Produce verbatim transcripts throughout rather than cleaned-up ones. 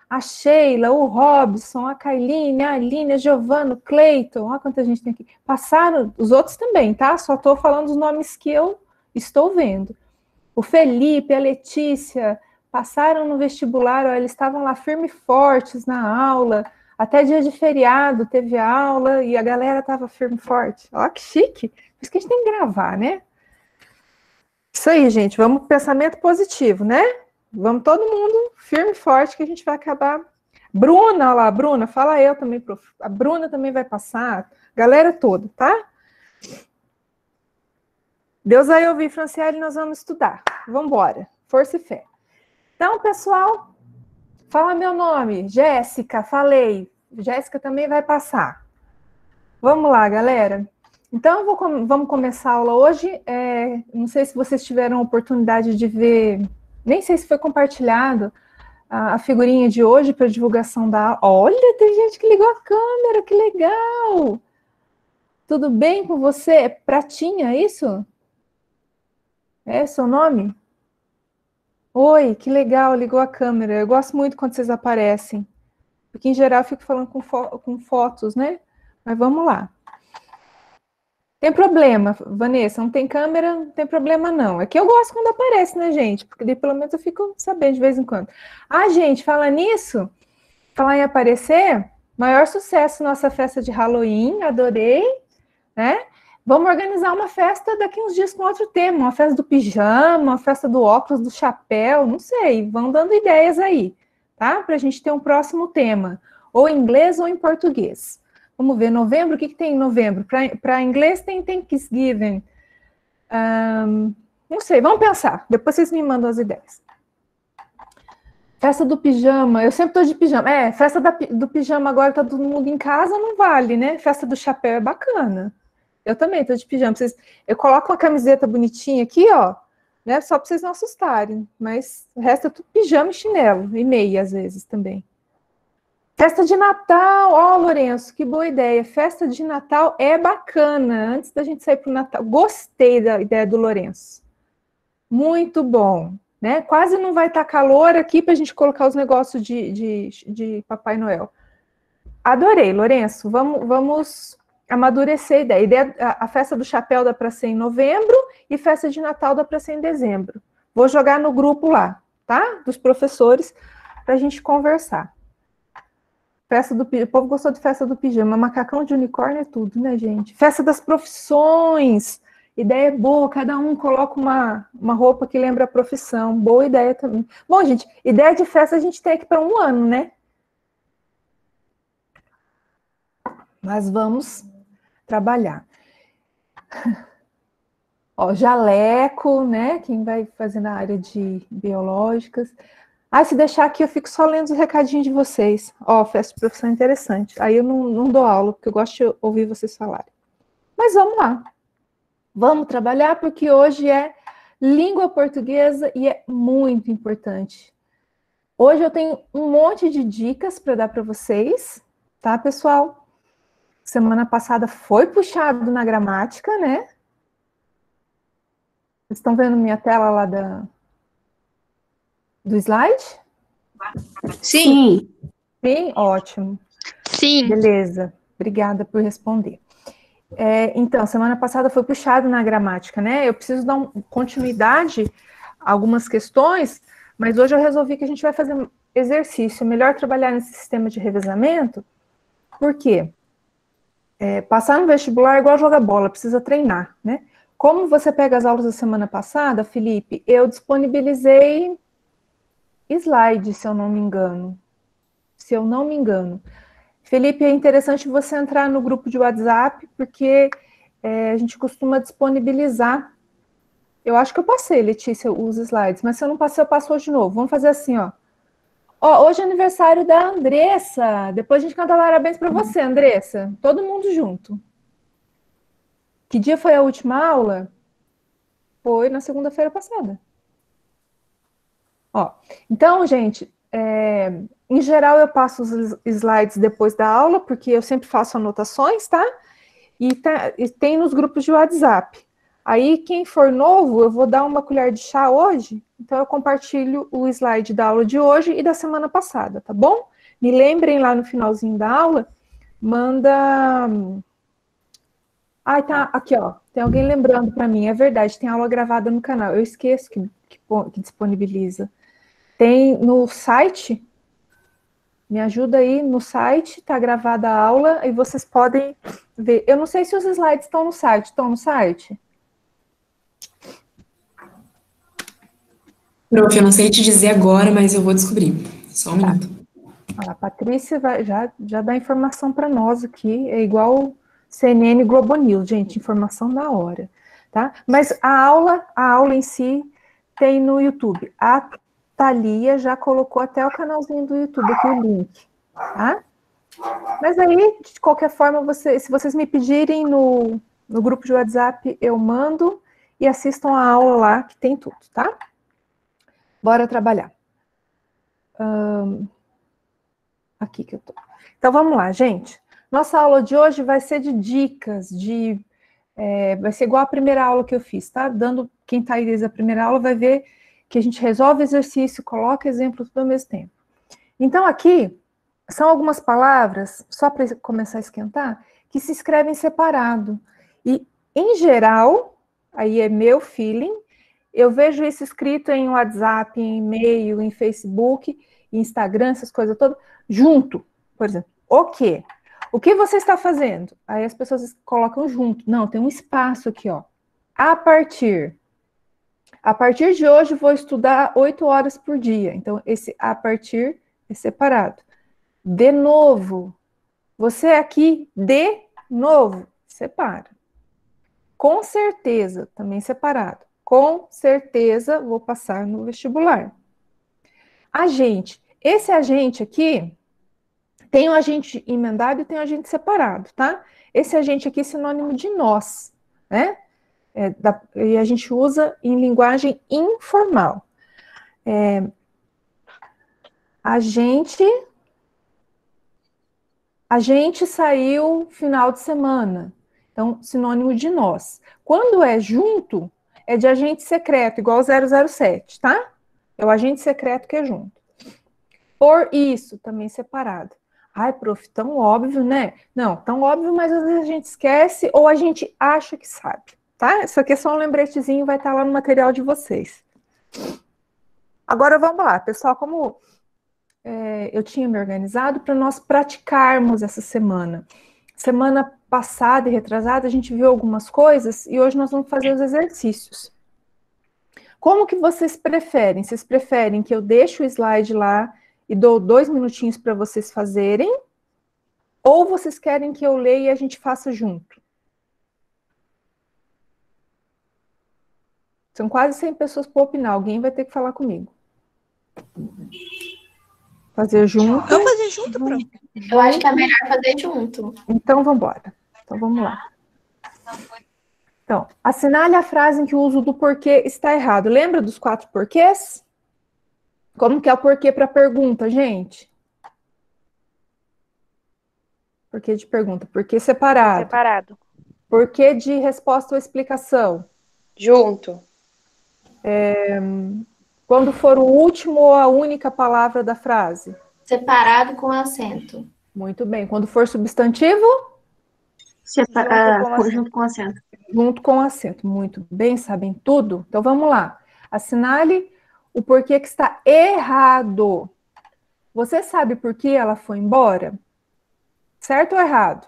a Sheila, o Robson, a Kailine, a Aline, a Giovana, o Cleiton, olha quanta gente tem aqui. Passaram, os outros também, tá? Só estou falando os nomes que eu estou vendo. O Felipe, a Letícia, passaram no vestibular, ó, eles estavam lá firmes e fortes na aula, até dia de feriado teve aula e a galera estava firme e forte. Ó, que chique! Por isso que a gente tem que gravar, né? Isso aí, gente, vamos pro pensamento positivo, né? Vamos todo mundo firme e forte que a gente vai acabar. Bruna, olha lá, Bruna, fala eu também, prof. A Bruna também vai passar, galera toda, tá? Deus vai ouvir, Franciele, nós vamos estudar. Vamos embora, força e fé. Então, pessoal, fala meu nome, Jéssica, falei. Jéssica também vai passar. Vamos lá, galera. Então, vou, vamos começar a aula hoje. É, não sei se vocês tiveram a oportunidade de ver, nem sei se foi compartilhado a, a figurinha de hoje para divulgação da aula. Olha, tem gente que ligou a câmera, que legal! Tudo bem com você? É Pratinha, isso? É seu nome? Oi, que legal, ligou a câmera. Eu gosto muito quando vocês aparecem. Porque, em geral, eu fico falando com, fo com fotos, né? Mas vamos lá. Tem problema, Vanessa, não tem câmera, não tem problema não. É que eu gosto quando aparece, né, gente? Porque daí, pelo menos eu fico sabendo de vez em quando. Ah, gente, fala nisso, falar em aparecer, maior sucesso nossa festa de Halloween, adorei, né? Vamos organizar uma festa daqui uns dias com outro tema, uma festa do pijama, uma festa do óculos, do chapéu, não sei, vão dando ideias aí, tá? Pra gente ter um próximo tema, ou em inglês ou em português. Vamos ver, novembro, o que, que tem em novembro? Para inglês tem Thanksgiving. Um, não sei, vamos pensar. Depois vocês me mandam as ideias. Festa do pijama, eu sempre estou de pijama. É, festa da, do pijama agora tá todo mundo em casa, não vale, né? Festa do chapéu é bacana. Eu também estou de pijama. Vocês, eu coloco uma camiseta bonitinha aqui, ó, né? Só para vocês não assustarem. Mas o resto é tudo pijama e chinelo, e meia às vezes também. Festa de Natal, ó, oh, Lourenço, que boa ideia. Festa de Natal é bacana. Antes da gente sair para o Natal, gostei da ideia do Lourenço. Muito bom, né? Quase não vai estar calor aqui para a gente colocar os negócios de, de, de Papai Noel. Adorei, Lourenço. Vamos, vamos amadurecer a ideia. A, ideia, a, a festa do chapéu dá para ser em novembro e festa de Natal dá para ser em dezembro. Vou jogar no grupo lá, tá? Dos professores, para a gente conversar. Festa do pijama, o povo gostou de festa do pijama, macacão de unicórnio é tudo, né, gente? Festa das profissões, ideia boa, cada um coloca uma, uma roupa que lembra a profissão, boa ideia também. Bom, gente, ideia de festa a gente tem aqui para um ano, né? Mas vamos trabalhar. Ó, jaleco, né, quem vai fazer na área de biológicas. Ah, se deixar aqui, eu fico só lendo os recadinhos de vocês. Ó, festa de profissão interessante. Aí eu não, não dou aula, porque eu gosto de ouvir vocês falarem. Mas vamos lá. Vamos trabalhar, porque hoje é língua portuguesa e é muito importante. Hoje eu tenho um monte de dicas para dar para vocês, tá, pessoal? Semana passada foi puxado na gramática, né? Vocês estão vendo minha tela lá da... do slide? Sim. Sim, ótimo. Sim. Beleza, obrigada por responder. É, então, semana passada foi puxado na gramática, né? Eu preciso dar um, continuidade a algumas questões, mas hoje eu resolvi que a gente vai fazer exercício. É melhor trabalhar nesse sistema de revezamento, por quê? É, passar no vestibular é igual jogar bola, precisa treinar, né? Como você pega as aulas da semana passada, Felipe, eu disponibilizei slide, se eu não me engano. Se eu não me engano. Felipe, é interessante você entrar no grupo de WhatsApp, porque é, a gente costuma disponibilizar. Eu acho que eu passei, Letícia, os slides, mas se eu não passei, eu passo hoje de novo. Vamos fazer assim, ó. Ó, hoje é aniversário da Andressa. Depois a gente canta parabéns para você, Andressa. Todo mundo junto. Que dia foi a última aula? Foi na segunda-feira passada. Ó, então, gente, é, em geral eu passo os slides depois da aula, porque eu sempre faço anotações, tá? E, tá, e tem nos grupos de WhatsApp. Aí, quem for novo, eu vou dar uma colher de chá hoje, então eu compartilho o slide da aula de hoje e da semana passada, tá bom? Me lembrem lá no finalzinho da aula, manda... Ah, tá, aqui, ó, tem alguém lembrando para mim, é verdade, tem aula gravada no canal, eu esqueço que, que, que disponibiliza. Tem no site, me ajuda aí, no site, tá gravada a aula, e vocês podem ver. Eu não sei se os slides estão no site, estão no site? Prof, eu não sei te dizer agora, mas eu vou descobrir. Só um Tá. minuto. A Patrícia vai, já, já dá informação para nós aqui, é igual C N N Globo News, gente, informação na hora, tá? Mas a aula, a aula em si tem no YouTube. A Thalia já colocou até o canalzinho do YouTube aqui, o link, tá? Mas aí, de qualquer forma, você, se vocês me pedirem no, no grupo de WhatsApp, eu mando e assistam a aula lá, que tem tudo, tá? Bora trabalhar. Um, aqui que eu tô. Então, vamos lá, gente. Nossa aula de hoje vai ser de dicas, de... É, vai ser igual a primeira aula que eu fiz, tá? Dando, quem tá aí desde a primeira aula vai ver que a gente resolve exercício, coloca exemplo tudo ao mesmo tempo. Então, aqui, são algumas palavras, só para começar a esquentar, que se escrevem separado. E, em geral, aí é meu feeling, eu vejo isso escrito em WhatsApp, em e-mail, em Facebook, em Instagram, essas coisas todas, junto. Por exemplo, o quê? O que você está fazendo? Aí as pessoas colocam junto. Não, tem um espaço aqui, ó. A partir. A partir de hoje, vou estudar oito horas por dia. Então, esse a partir é separado. De novo. Você aqui, de novo, separa. Com certeza, também separado. Com certeza, vou passar no vestibular. Agente. Esse agente aqui, tem o agente emendado e tem o agente separado, tá? Esse agente aqui é sinônimo de nós, né? É, da, e a gente usa em linguagem informal. É, a gente... A gente saiu final de semana. Então, sinônimo de nós. Quando é junto, é de agente secreto, igual zero zero sete, tá? É o agente secreto que é junto. Por isso, também separado. Ai, prof, tão óbvio, né? Não, tão óbvio, mas às vezes a gente esquece ou a gente acha que sabe, tá? Isso aqui é só um lembretezinho, vai estar lá no material de vocês. Agora, vamos lá, pessoal, como... É, eu tinha me organizado para nós praticarmos essa semana. Semana passada e retrasada, a gente viu algumas coisas e hoje nós vamos fazer os exercícios. Como que vocês preferem? Vocês preferem que eu deixe o slide lá e dou dois minutinhos para vocês fazerem? Ou vocês querem que eu leia e a gente faça junto? São quase cem pessoas para opinar, alguém vai ter que falar comigo. Fazer junto. Vamos fazer junto, Pro? Eu acho que é melhor fazer junto. Então, vamos embora. Então, vamos lá. Então, assinale a frase em que o uso do porquê está errado. Lembra dos quatro porquês? Como que é o porquê para pergunta, gente? Porquê de pergunta. Porquê separado. Separado. Porquê de resposta ou explicação. Junto. É, quando for o último ou a única palavra da frase. Separado com acento. Muito bem. Quando for substantivo? Separado, junto com acento. Junto com acento. Muito bem, sabem tudo? Então, vamos lá. Assinale o porquê que está errado. Você sabe por que ela foi embora? Certo ou errado?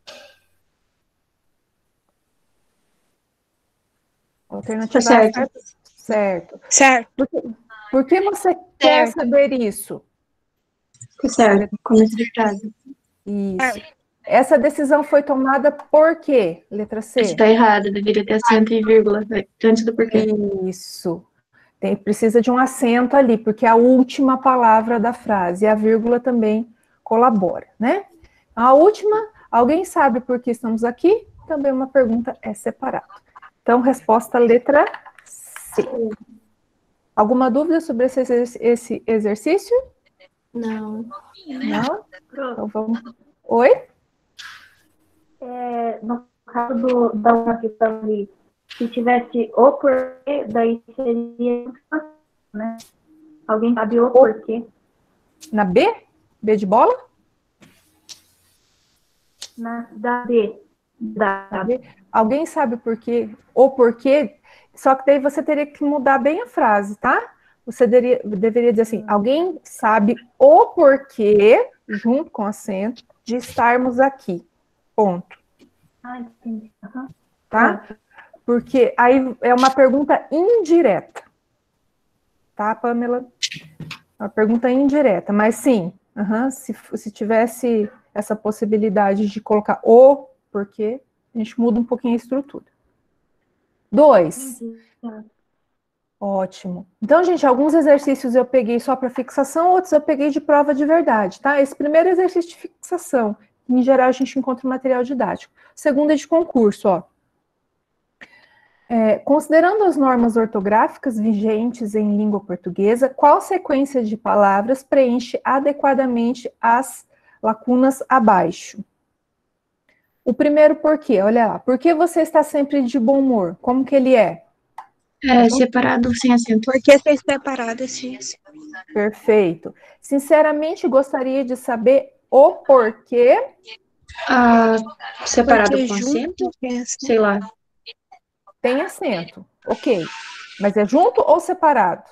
Alternativa certo. certo. Certo. Certo. Por que, por que você certo. quer saber isso? Certo, com necessidade. Isso. Essa decisão foi tomada por quê? Letra C. Está errado, deveria ter acento e vírgula antes do porquê. Isso. Tem, precisa de um acento ali, porque é a última palavra da frase, e a vírgula também colabora, né? A última, alguém sabe por que estamos aqui? Também uma pergunta é separada. Então, resposta letra C. Alguma dúvida sobre esse, esse exercício? Não. Não? Então, vamos... Oi? É, no caso do, da uma questão ali, Se tivesse o porquê, daí seria, né? Alguém sabe o porquê? Na B? B de bola? Na, da B. Da, Na B? Alguém sabe por quê? O porquê? Só que daí você teria que mudar bem a frase, tá? Você deveria, deveria dizer assim, alguém sabe o porquê, junto com acento, de estarmos aqui. Ponto. Ah, entendi. Uhum. Tá? Porque aí é uma pergunta indireta. Tá, Pamela? Uma pergunta indireta, mas sim, uhum, se, se tivesse essa possibilidade de colocar o porquê, a gente muda um pouquinho a estrutura. Dois. Ótimo. Então, gente, alguns exercícios eu peguei só para fixação, outros eu peguei de prova de verdade, tá? Esse primeiro exercício de fixação, em geral a gente encontra o material didático. O segundo é de concurso, ó. É, considerando as normas ortográficas vigentes em língua portuguesa, qual sequência de palavras preenche adequadamente as lacunas abaixo? O primeiro porquê, olha lá. Por que você está sempre de bom humor? Como que ele é? É, separado sem acento. Porque vocês separaram esse. Perfeito. Sinceramente, gostaria de saber o porquê. Ah, separado Porque com junto acento? é assim. Sei lá. Tem acento, ok. Mas é junto ou separado?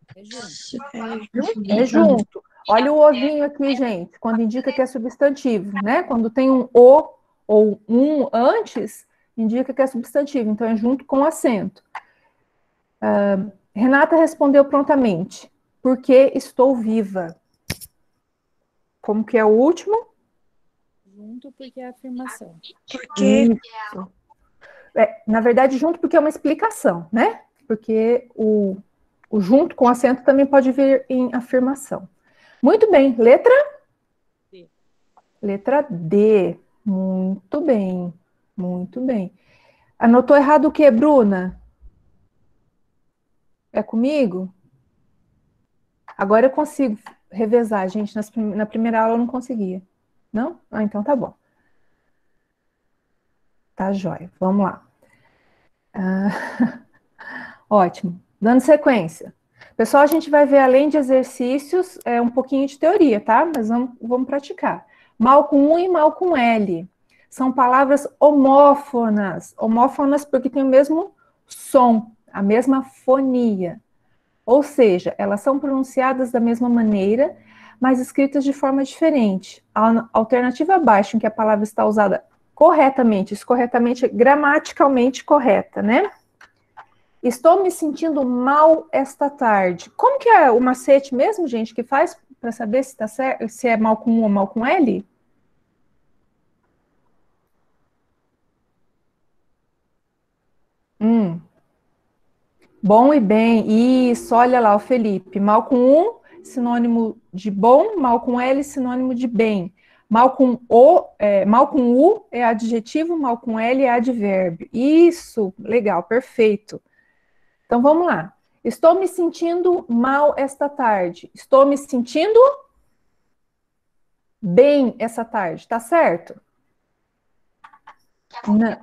É junto. Olha o ovinho aqui, gente, quando indica que é substantivo, né? Quando tem um o ou um antes, indica que é substantivo, então é junto com acento. Uh, Renata respondeu prontamente, porque estou viva. Como que é o último? Junto porque é afirmação. Porque Isso. É, na verdade, junto porque é uma explicação, né? Porque o, o junto com acento também pode vir em afirmação. Muito bem. Letra? D. Letra D. Muito bem. Muito bem. Anotou errado o que, Bruna? É comigo? Agora eu consigo revezar, gente. Nas, na primeira aula eu não conseguia. Não? Ah, então tá bom. Tá jóia. Vamos lá. Ah, ótimo. Dando sequência. Pessoal, a gente vai ver, além de exercícios, é, um pouquinho de teoria, tá? Mas vamos, vamos praticar. Mal com U e mal com L. São palavras homófonas. Homófonas porque tem o mesmo som, a mesma fonia. Ou seja, elas são pronunciadas da mesma maneira, mas escritas de forma diferente. A alternativa abaixo, em que a palavra está usada corretamente, isso corretamente é gramaticalmente correta, né? Estou me sentindo mal esta tarde. Como que é o macete mesmo, gente, que faz para saber se, tá certo, se é mal com U ou mal com L? Hum. Bom e bem. Isso, olha lá o Felipe. Mal com U, sinônimo de bom, mal com L, sinônimo de bem. Mal com o, é, mal com U é adjetivo, mal com L é advérbio. Isso, legal, perfeito. Então vamos lá. Estou me sentindo mal esta tarde. Estou me sentindo bem essa tarde, tá certo? Não.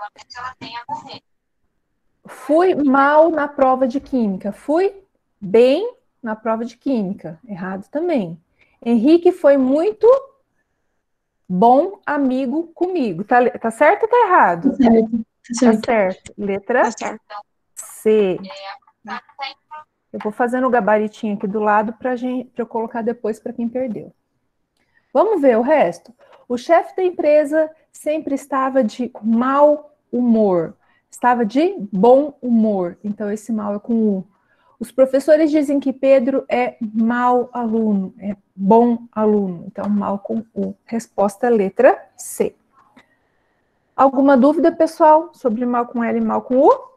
Fui mal na prova de química. Fui bem na prova de química. Errado também. Henrique foi muito bom amigo comigo. Tá, tá certo ou tá errado? Tá certo. Tá certo. Tá certo. Letra tá certo. C. Eu vou fazendo o gabaritinho aqui do lado para eu colocar depois para quem perdeu. Vamos ver o resto? O chefe da empresa sempre estava de mau humor. Estava de bom humor. Então, esse mal é com U. Os professores dizem que Pedro é mau aluno. É bom aluno. Então, mal com U. Resposta letra C. Alguma dúvida, pessoal, sobre mal com L e mal com U?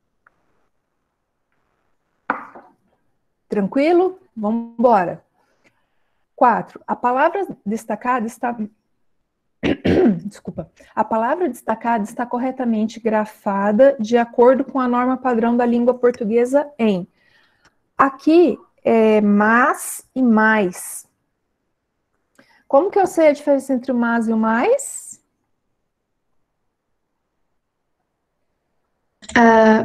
Tranquilo? Vamos embora. Quatro. A palavra destacada está... Desculpa. A palavra destacada está corretamente grafada de acordo com a norma padrão da língua portuguesa em. Aqui é mas e mais. Como que eu sei a diferença entre o mas e o mais? Ah,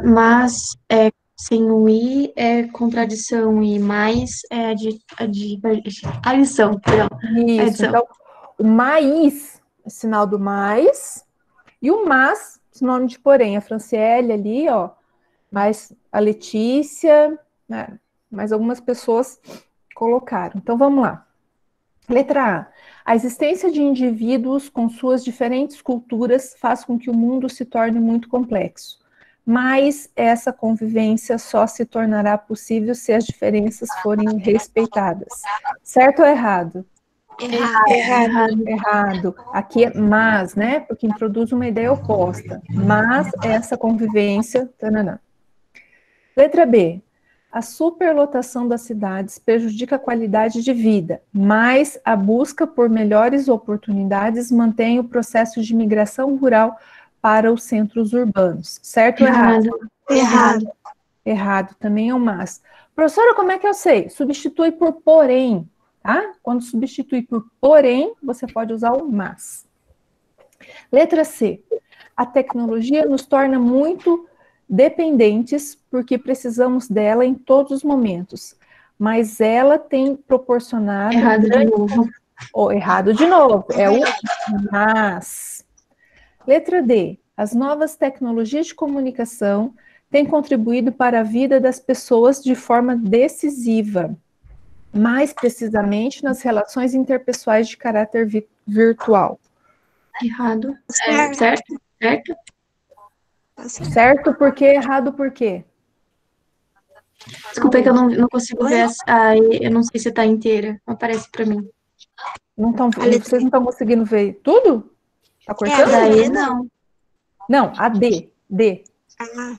Ah, mas é, sem o i é contradição e mais é adi, adi, adição, perdão. Isso, Adição. então, o mais, é sinal do mais, e o mas, sinônimo de porém. A Franciele ali, ó, mais a Letícia, né, mais algumas pessoas colocaram. Então, vamos lá. Letra A. A existência de indivíduos com suas diferentes culturas faz com que o mundo se torne muito complexo. Mas essa convivência só se tornará possível se as diferenças forem respeitadas. Certo ou errado? Errado. Errado. Errado. Aqui é mas, né? Porque introduz uma ideia oposta. Mas essa convivência... Tananã. Letra B. A superlotação das cidades prejudica a qualidade de vida, mas a busca por melhores oportunidades mantém o processo de migração rural para os centros urbanos. Certo ou errado? Errado. Errado, também é um mas. Professora, como é que eu sei? Substitui por porém, tá? Quando substitui por porém, você pode usar o mas. Letra C. A tecnologia nos torna muito dependentes porque precisamos dela em todos os momentos, mas ela tem proporcionado... Errado de novo. Oh, errado de novo, é o mas. Letra D. As novas tecnologias de comunicação têm contribuído para a vida das pessoas de forma decisiva, mais precisamente nas relações interpessoais de caráter vi- virtual. Errado. É, Certo. certo? Certo? Tá certo. Certo por quê? Errado por quê? Desculpa, é que eu não, não consigo ver. As, a, eu não sei se tá inteira. Não aparece pra mim. Não tão, A letra vocês não estão conseguindo ver tudo? Tá É, cortando? a Daí D não. Não, a D. D. Ah,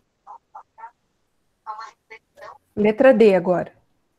Letra D agora.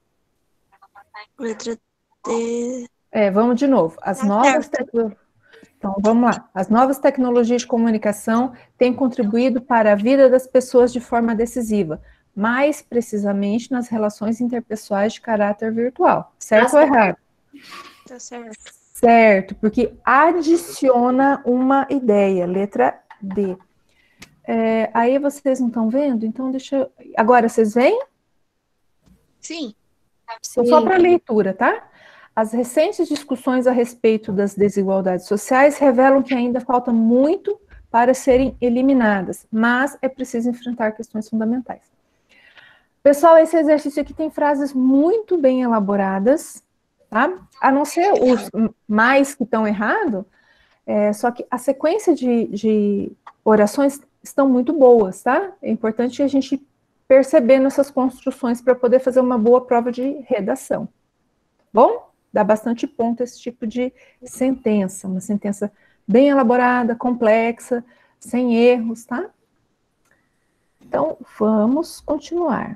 letra D. É, vamos de novo. As Tá novas certo. tecno- Então, vamos lá. As novas tecnologias de comunicação têm contribuído para a vida das pessoas de forma decisiva, mais precisamente nas relações interpessoais de caráter virtual. Certo ou errado? Tá certo. Certo, porque adiciona uma ideia. Letra D. É, aí vocês não estão vendo? Então, deixa eu... Agora, vocês veem? Sim. Então, só para leitura, tá? As recentes discussões a respeito das desigualdades sociais revelam que ainda falta muito para serem eliminadas, mas é preciso enfrentar questões fundamentais. Pessoal, esse exercício aqui tem frases muito bem elaboradas, tá? A não ser os mais que estão errados, é, só que a sequência de, de orações estão muito boas, tá? É importante a gente perceber nessas construções para poder fazer uma boa prova de redação. Bom? Dá bastante ponto esse tipo de sentença, uma sentença bem elaborada, complexa, sem erros, tá? Então, vamos continuar.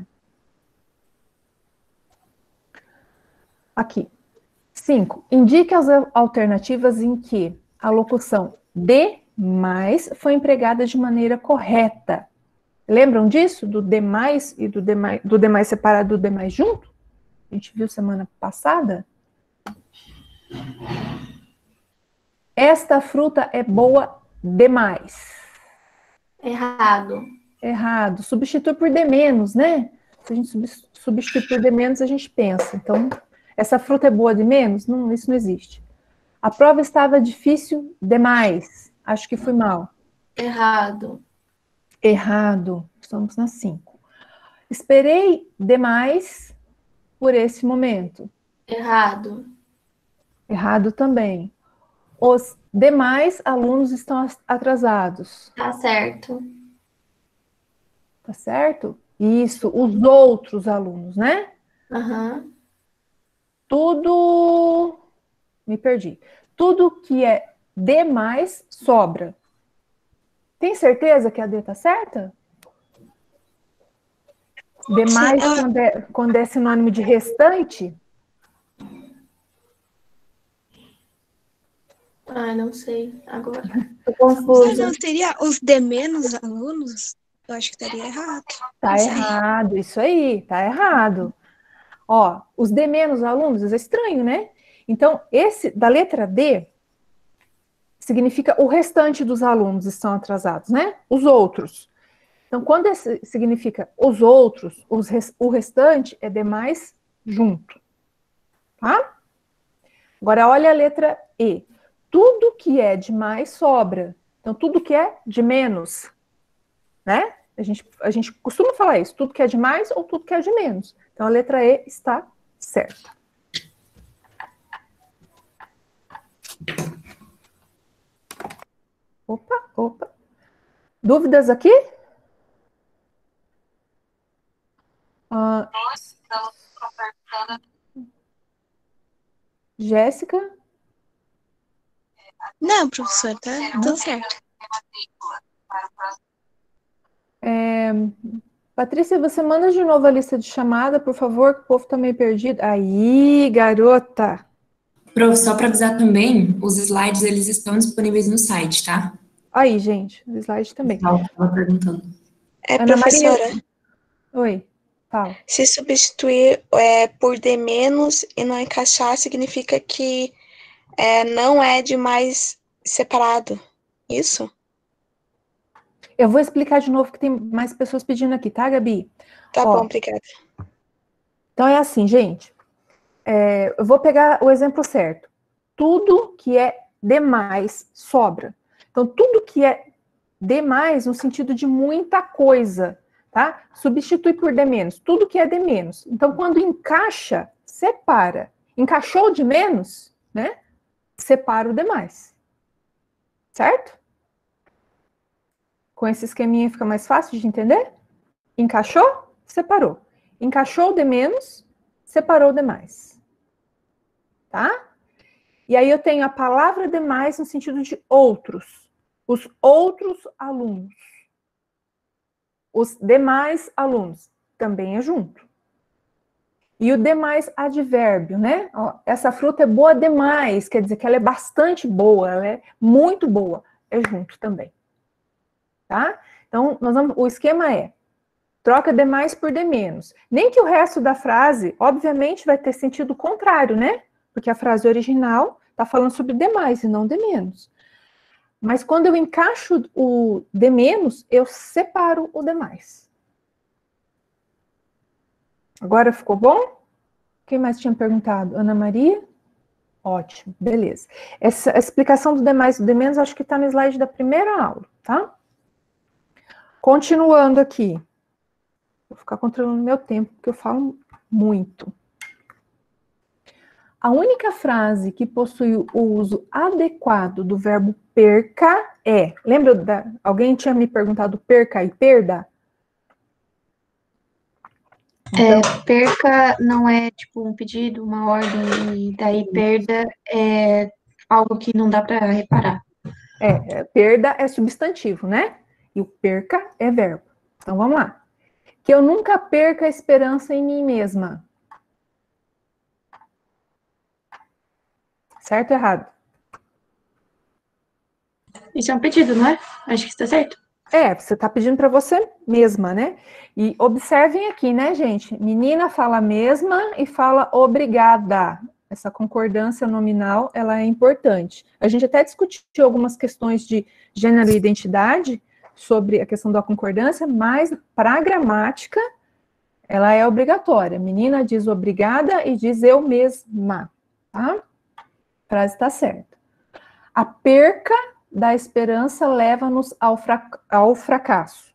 Aqui. Cinco. Indique as alternativas em que a locução de mais foi empregada de maneira correta. Lembram disso? Do demais e do demais, do demais separado do demais junto? A gente viu semana passada? Esta fruta é boa demais. Errado. Errado. Substitui por de menos, né? Se a gente substitui por de menos, a gente pensa. Então, essa fruta é boa de menos? Não, isso não existe. A prova estava difícil demais. Acho que fui mal. Errado. Errado. Estamos na cinco. Esperei demais por esse momento. Errado. Errado também. Os demais alunos estão atrasados. Tá certo. Tá certo? Isso, os outros alunos, né? Aham. Tudo... Me perdi. Tudo que é demais sobra. Tem certeza que a D tá certa? Demais, Sim, eu- quando é, quando é sinônimo de restante? Ai, não sei. Agora. Tô Mas confusa. não seria os de menos alunos? Eu acho que estaria errado. Tá Não sei. errado, isso aí, tá errado. Ó, os de menos alunos, é estranho, né? Então, esse da letra D significa o restante dos alunos estão atrasados, né? Os outros. Então, quando esse significa os outros, os res, o restante é demais junto. Tá? Agora, olha a letra E. Tudo que é de mais sobra. Então, tudo que é de menos, né? A gente, a gente costuma falar isso. Tudo que é de mais ou tudo que é de menos. Então, a letra E está certa. Opa, opa. Dúvidas aqui? Ah, Jéssica? Não, professor, tá tudo certo. É, Patrícia, você manda de novo a lista de chamada, por favor, que o povo tá meio perdido. Aí, garota! Prof, só para avisar também, os slides eles estão disponíveis no site, tá? Aí, gente, o slide também. Eu estava perguntando. É, Ana Maria? professora, Oi, fala. se substituir é, por D menos e não encaixar, significa que é, não é de mais separado. Isso? Eu vou explicar de novo que tem mais pessoas pedindo aqui, tá, Gabi? Tá Ó, bom, obrigada. Então é assim, gente. É, eu vou pegar o exemplo certo. Tudo que é demais sobra. Então, tudo que é demais no sentido de muita coisa, tá? Substitui por de menos. Tudo que é de menos. Então, quando encaixa, separa. Encaixou de menos, né? Separa o demais. Certo? Com esse esqueminha fica mais fácil de entender? Encaixou, separou. Encaixou de menos, separou demais. Tá? E aí eu tenho a palavra demais no sentido de outros. Os outros alunos. Os demais alunos. Também é junto. E o demais advérbio, né? Ó, essa fruta é boa demais, quer dizer que ela é bastante boa, ela é muito boa. É junto também. Tá? Então, nós vamos, o esquema é troca demais por de menos. Nem que o resto da frase, obviamente, vai ter sentido contrário, né? Porque a frase original está falando sobre demais e não de menos. Mas quando eu encaixo o de menos, eu separo o demais. Agora ficou bom? Quem mais tinha perguntado? Ana Maria? Ótimo, beleza. Essa a explicação do demais e do de menos, acho que está no slide da primeira aula, tá? Continuando aqui. Vou ficar controlando meu tempo, porque eu falo muito. A única frase que possui o uso adequado do verbo perca é... Lembra? Da, alguém tinha me perguntado perca e perda? É, perca não é tipo um pedido, uma ordem, e daí perda é algo que não dá para reparar. É, é, perda é substantivo, né? E o perca é verbo. Então, vamos lá. Que eu nunca perca a esperança em mim mesma. Certo ou errado? Isso é um pedido, não é? Acho que está certo. É, você está pedindo para você mesma, né? E observem aqui, né, gente? Menina fala mesma e fala obrigada. Essa concordância nominal, ela é importante. A gente até discutiu algumas questões de gênero e identidade sobre a questão da concordância, mas para a gramática, ela é obrigatória. Menina diz obrigada e diz eu mesma, tá? A frase está certa. A perca da esperança leva-nos ao, frac ao fracasso.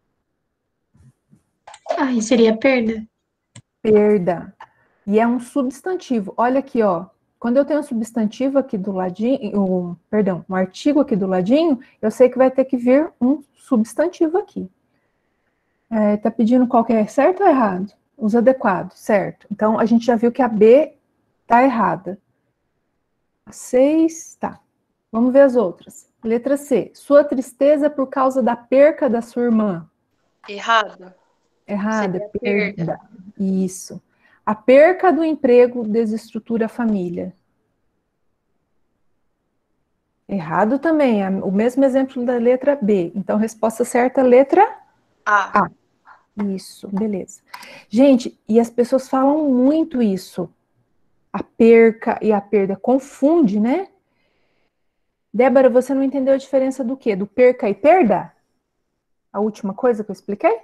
Ah, e seria perda. Perda. E é um substantivo. Olha aqui, ó. Quando eu tenho um substantivo aqui do ladinho, um, perdão, um artigo aqui do ladinho, eu sei que vai ter que vir um substantivo aqui. É, tá pedindo qual que é certo ou errado? Os adequados, certo. Então, a gente já viu que a B tá errada. A seis, tá. Vamos ver as outras. Letra C. Sua tristeza por causa da perca da sua irmã. Errado. Errada, Seria perda. perda. Isso. A perca do emprego desestrutura a família. Errado também, é o mesmo exemplo da letra B. Então, resposta certa, letra A. A. Isso, beleza. Gente, e as pessoas falam muito isso. A perca e a perda. Confunde, né? Débora, você não entendeu a diferença do quê? Do perca e perda? A última coisa que eu expliquei?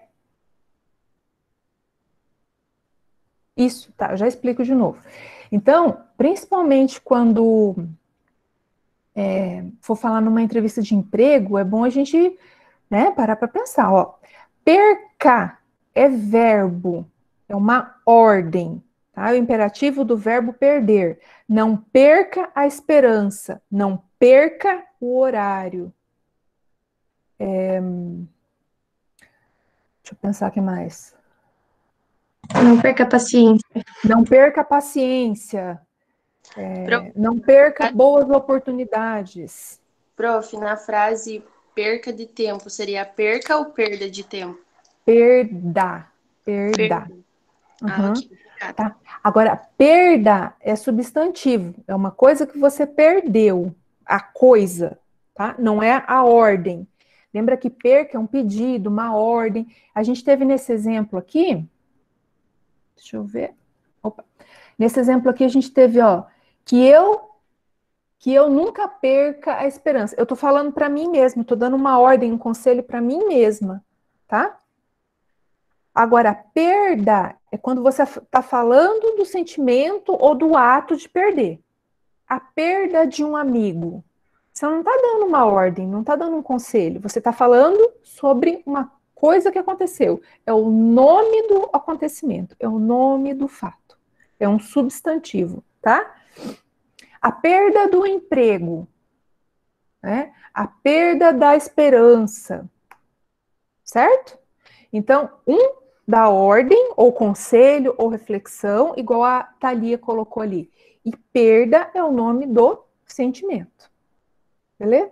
Isso, tá, eu já explico de novo. Então, principalmente quando é, for falar numa entrevista de emprego, é bom a gente, né, parar para pensar, ó. Perca é verbo, é uma ordem, tá? É o imperativo do verbo perder. Não perca a esperança, não perca o horário. É, deixa eu pensar o que mais. Não perca a paciência. Não perca a paciência. É, Prof, não perca boas oportunidades. prof, na frase perca de tempo, seria perca ou perda de tempo? Perda. Perda. Perda. Ah, Uhum. ok. Obrigada. Tá? Agora, perda é substantivo. É uma coisa que você perdeu. A coisa, tá? Não é a ordem. Lembra que perca é um pedido, uma ordem. A gente teve nesse exemplo aqui... Deixa eu ver. Opa. Nesse exemplo aqui a gente teve, ó, que eu que eu nunca perca a esperança. Eu tô falando para mim mesma, tô dando uma ordem, um conselho para mim mesma, tá? Agora, perda é quando você tá falando do sentimento ou do ato de perder. A perda de um amigo. Você não tá dando uma ordem, não tá dando um conselho. Você tá falando sobre uma coisa que aconteceu. É o nome do acontecimento, é o nome do fato. É um substantivo, tá? A perda do emprego, né? A perda da esperança, certo? Então, um dá ordem, ou conselho, ou reflexão, igual a Thalia colocou ali. E perda é o nome do sentimento. Beleza?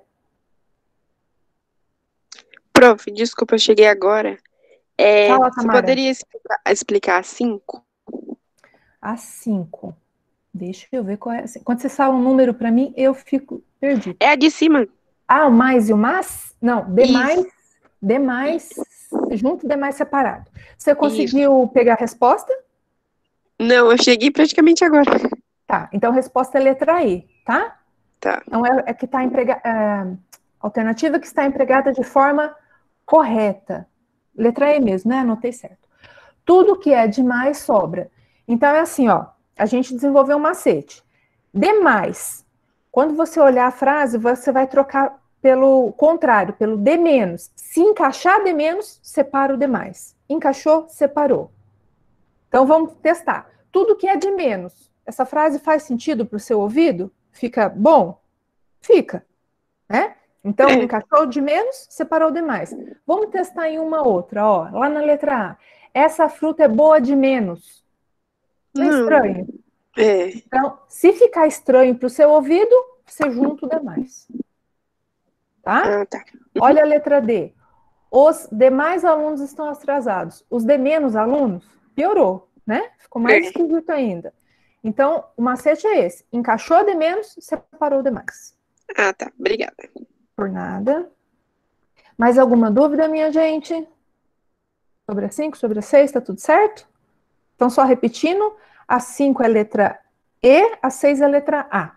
Prof, desculpa, eu cheguei agora. É, Fala, você Tamara. poderia explicar, explicar a cinco? A cinco. Deixa eu ver qual é. Quando você fala um número para mim, eu fico perdido. É a de cima. Ah, o mais e o mas? Não, demais, Isso. demais, junto, demais separado. Você conseguiu Isso. pegar a resposta? Não, eu cheguei praticamente agora. Tá, então a resposta é letra E, tá? Tá. Então é, é que está empregada, é, alternativa que está empregada de forma correta. Letra E mesmo, né? Anotei certo. Tudo que é demais sobra. Então é assim, ó, a gente desenvolveu um macete. Demais. Quando você olhar a frase, você vai trocar pelo contrário, pelo de menos. Se encaixar de menos, separa o demais. Encaixou, separou. Então vamos testar. Tudo que é de menos. Essa frase faz sentido para o seu ouvido? Fica bom? Fica. Né? Então, encaixou de menos, separou o demais. Vamos testar em uma outra, ó. Lá na letra A. Essa fruta é boa de menos. Não é estranho? É. Então, se ficar estranho para o seu ouvido, você junta o demais. Tá? Ah, tá. Olha a letra D. Os demais alunos estão atrasados. Os de menos alunos, piorou, né? Ficou mais esquisito ainda. Então, o macete é esse. Encaixou de menos, separou o demais. Ah, tá. Obrigada. Por nada. Mais alguma dúvida, minha gente? Sobre a cinco, sobre a seis, tá tudo certo? Então, só repetindo, a cinco é letra E, a seis é letra A.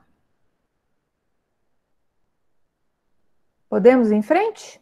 Podemos ir em frente?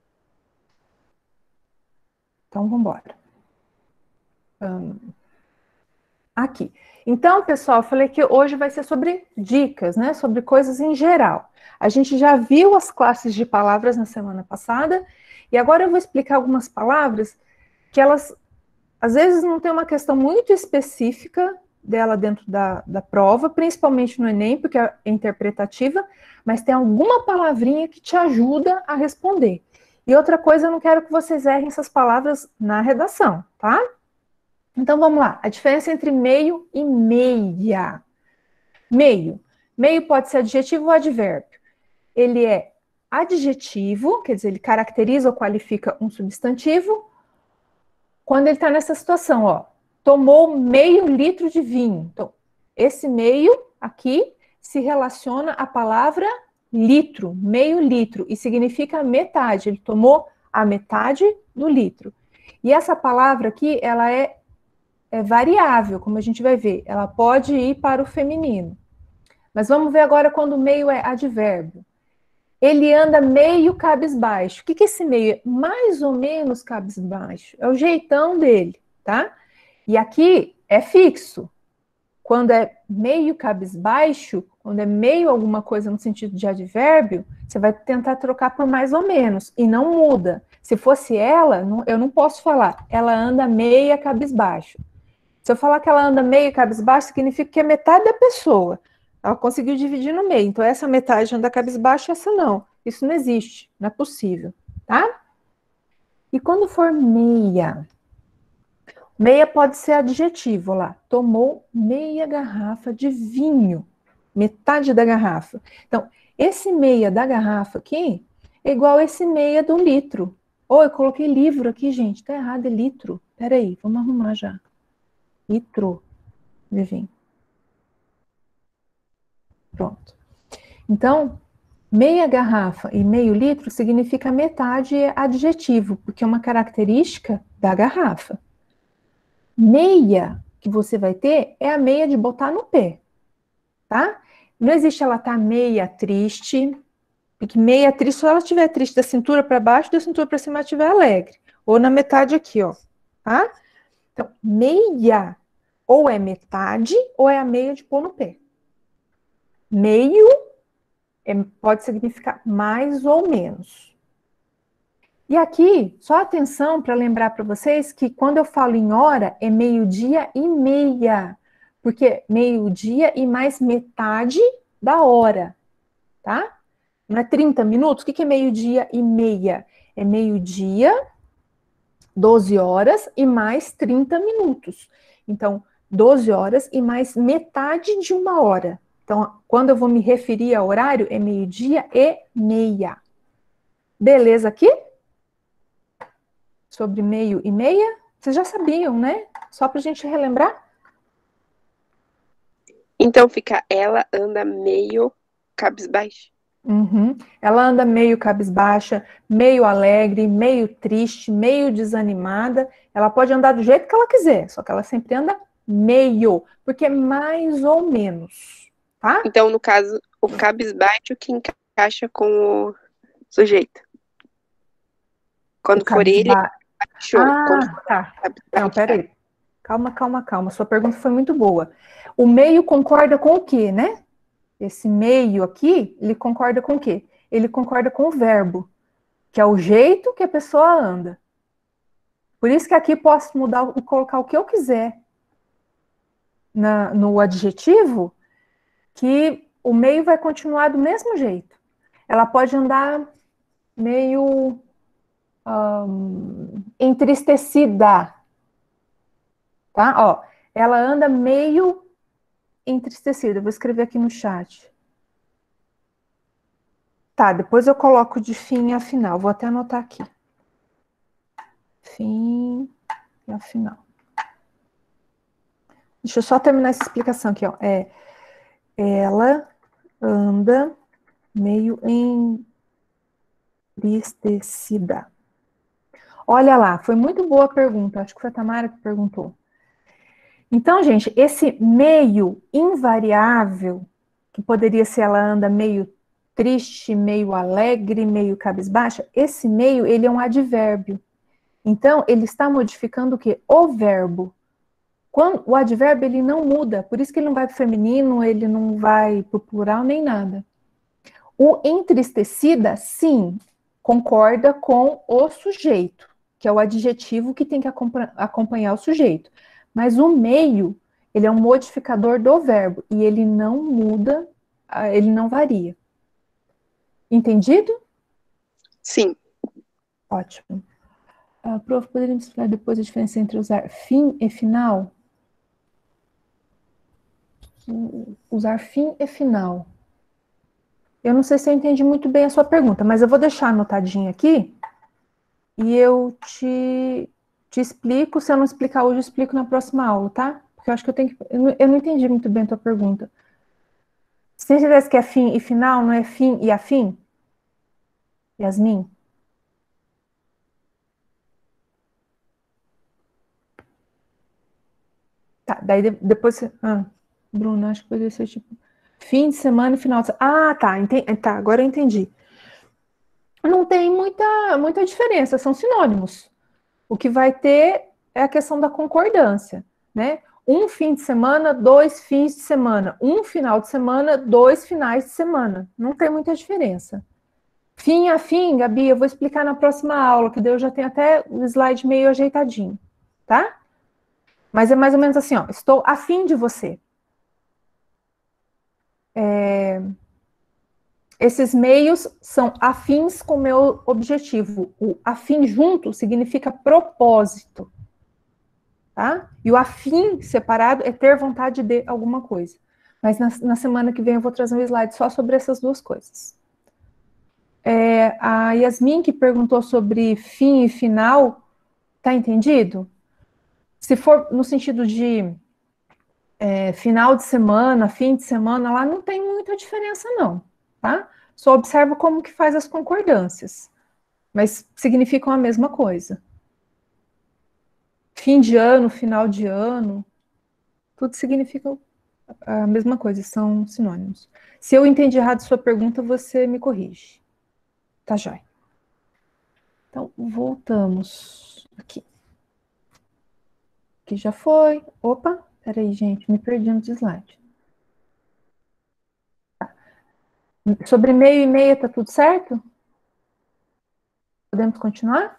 Então, vamos embora. Um, aqui. Então, pessoal, eu falei que hoje vai ser sobre dicas, né? Sobre coisas em geral. A gente já viu as classes de palavras na semana passada, e agora eu vou explicar algumas palavras que elas, às vezes, não tem uma questão muito específica dela dentro da, da prova, principalmente no Enem, porque é interpretativa, mas tem alguma palavrinha que te ajuda a responder. E outra coisa, eu não quero que vocês errem essas palavras na redação, tá? Então, vamos lá. A diferença entre meio e meia. Meio. Meio pode ser adjetivo ou advérbio. Ele é adjetivo, quer dizer, ele caracteriza ou qualifica um substantivo, quando ele está nessa situação, ó. Tomou meio litro de vinho. Então, esse meio aqui se relaciona à palavra litro, meio litro, e significa metade. Ele tomou a metade do litro. E essa palavra aqui, ela é, é variável, como a gente vai ver. Ela pode ir para o feminino. Mas vamos ver agora quando o meio é advérbio. ele anda meio cabisbaixo. O que, que é esse meio? Mais ou menos cabisbaixo. É o jeitão dele, tá? E aqui é fixo. Quando é meio cabisbaixo, quando é meio alguma coisa no sentido de advérbio, você vai tentar trocar por mais ou menos, e não muda. Se fosse ela, eu não posso falar, ela anda meia cabisbaixo. Se eu falar que ela anda meio cabisbaixo, significa que é metade da pessoa. Ela conseguiu dividir no meio. Então, essa metade anda cabisbaixo, essa não. Isso não existe, não é possível, tá? E quando for meia? Meia pode ser adjetivo, olha lá. Tomou meia garrafa de vinho. Metade da garrafa. Então, esse meia da garrafa aqui é igual esse meia do litro. Ou oh, eu coloquei livro aqui, gente. Tá errado, é litro. Peraí, vamos arrumar já. Litro de vinho. Pronto. Então, meia garrafa e meio litro significa metade adjetivo, porque é uma característica da garrafa. Meia que você vai ter é a meia de botar no pé, tá? Não existe ela tá meia triste, porque meia triste, se ela estiver triste da cintura para baixo, da cintura para cima ela estiver alegre. Ou na metade aqui, ó, tá? Então, meia ou é metade ou é a meia de pôr no pé. Meio é, pode significar mais ou menos. E aqui, só atenção para lembrar para vocês que quando eu falo em hora, é meio-dia e meia. Porque meio-dia e mais metade da hora, tá? Não é trinta minutos? O que é meio-dia e meia? É meio-dia, doze horas e mais trinta minutos. Então, doze horas e mais metade de uma hora. Então, quando eu vou me referir ao horário, é meio-dia e meia. Beleza aqui? Sobre meio e meia? Vocês já sabiam, né? Só para a gente relembrar. Então fica, ela anda meio cabisbaixa. Uhum. Ela anda meio cabisbaixa, meio alegre, meio triste, meio desanimada. Ela pode andar do jeito que ela quiser, só que ela sempre anda meio, porque é mais ou menos, tá? Então, no caso, o cabisbaixo que encaixa com o sujeito. Quando O for ele, cabisba... baixou. Ah, Quando for tá. cabisbaixo, Não, peraí. Calma, calma, calma. Sua pergunta foi muito boa. O meio concorda com o quê, né? Esse meio aqui, ele concorda com o quê? Ele concorda com o verbo, que é o jeito que a pessoa anda. Por isso que aqui posso mudar e colocar o que eu quiser na, no adjetivo, que o meio vai continuar do mesmo jeito. Ela pode andar meio um, entristecida, tá? Ó, ela anda meio entristecida. Vou escrever aqui no chat. Tá, depois eu coloco de fim a final. Vou até anotar aqui. Fim e a final. Deixa eu só terminar essa explicação aqui, ó. É, ela anda meio entristecida. Olha lá, foi muito boa a pergunta. Acho que foi a Tamara que perguntou. Então, gente, esse meio invariável, que poderia ser ela anda meio triste, meio alegre, meio cabisbaixa, esse meio, ele é um advérbio. Então, ele está modificando o quê? O verbo. Quando, o advérbio, ele não muda, por isso que ele não vai para o feminino, ele não vai para o plural, nem nada. O entristecida, sim, concorda com o sujeito, que é o adjetivo que tem que acompanhar o sujeito. Mas o meio, ele é um modificador do verbo, e ele não muda, ele não varia. Entendido? Sim. Ótimo. Uh, prof, poderia me explicar depois a diferença entre usar fim e final? Usar fim e final. Eu não sei se eu entendi muito bem a sua pergunta, mas eu vou deixar anotadinho aqui e eu te, te explico. Se eu não explicar hoje, eu explico na próxima aula, tá? Porque eu acho que eu tenho que... Eu não, eu não entendi muito bem a tua pergunta. Se você tivesse que é fim e final, não é fim e afim? Yasmin? Tá, daí de, depois você... Ah, Bruna, acho que poderia ser tipo... Fim de semana e final de semana. Ah, tá, entendi, tá, agora eu entendi. não tem muita, muita diferença, são sinônimos. O que vai ter é a questão da concordância, né? Um fim de semana, dois fins de semana. Um final de semana, dois finais de semana. Não tem muita diferença. Fim a fim, Gabi, eu vou explicar na próxima aula, que daí eu já tenho até o slide meio ajeitadinho, tá? Mas é mais ou menos assim, ó. Estou afim de você. É... Esses meios são afins com o meu objetivo. O afim junto significa propósito. Tá? E o afim separado é ter vontade de alguma coisa. Mas na, na semana que vem eu vou trazer um slide só sobre essas duas coisas. É, a Yasmin, que perguntou sobre fim e final, tá entendido? Se for no sentido de é, final de semana, fim de semana, lá não tem muita diferença não, tá? Só observa como que faz as concordâncias. Mas significam a mesma coisa. Fim de ano, final de ano, tudo significa a mesma coisa, são sinônimos. Se eu entendi errado sua pergunta, você me corrige. Tá, joia? Então, voltamos aqui. Aqui já foi. Opa, peraí, gente, me perdi no slide. Tá. Sobre meio e meia, tá tudo certo? Podemos continuar?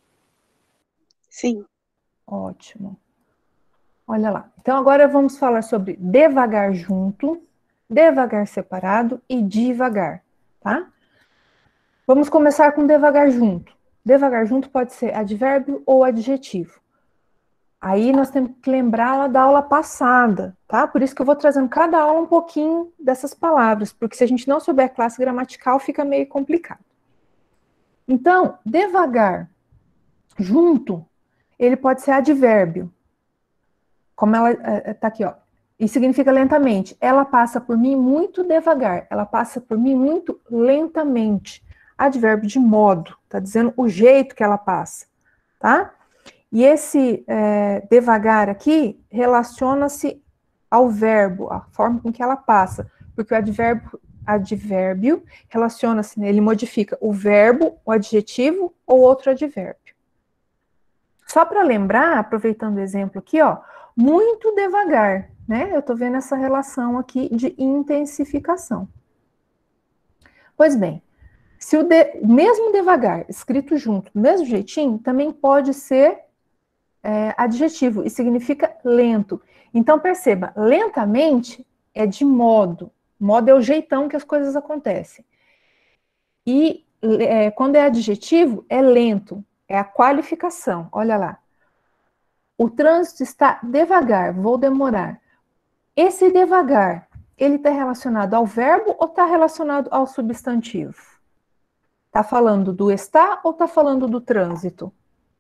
Sim. Ótimo. Olha lá. Então, agora vamos falar sobre devagar junto, devagar separado e devagar, tá? Vamos começar com devagar junto. Devagar junto pode ser advérbio ou adjetivo. Aí nós temos que lembrar lá da aula passada, tá? Por isso que eu vou trazendo cada aula um pouquinho dessas palavras, porque se a gente não souber a classe gramatical, fica meio complicado. Então, devagar junto, ele pode ser advérbio. Como ela está aqui, ó. E significa lentamente. Ela passa por mim muito devagar. Ela passa por mim muito lentamente. Advérbio de modo. Está dizendo o jeito que ela passa. Tá? E esse é, devagar aqui relaciona-se ao verbo, a forma com que ela passa. Porque o advérbio, advérbio relaciona-se, né, ele modifica o verbo, o adjetivo ou outro advérbio. Só para lembrar, aproveitando o exemplo aqui, ó, muito devagar, né? Eu estou vendo essa relação aqui de intensificação. Pois bem, se o de, mesmo devagar, escrito junto, do mesmo jeitinho, também pode ser é, adjetivo, e significa lento. Então, perceba, lentamente é de modo. Modo é o jeitão que as coisas acontecem. E é, quando é adjetivo, é lento, é a qualificação. Olha lá. O trânsito está devagar, vou demorar. Esse devagar, ele está relacionado ao verbo ou está relacionado ao substantivo? Está falando do está ou está falando do trânsito?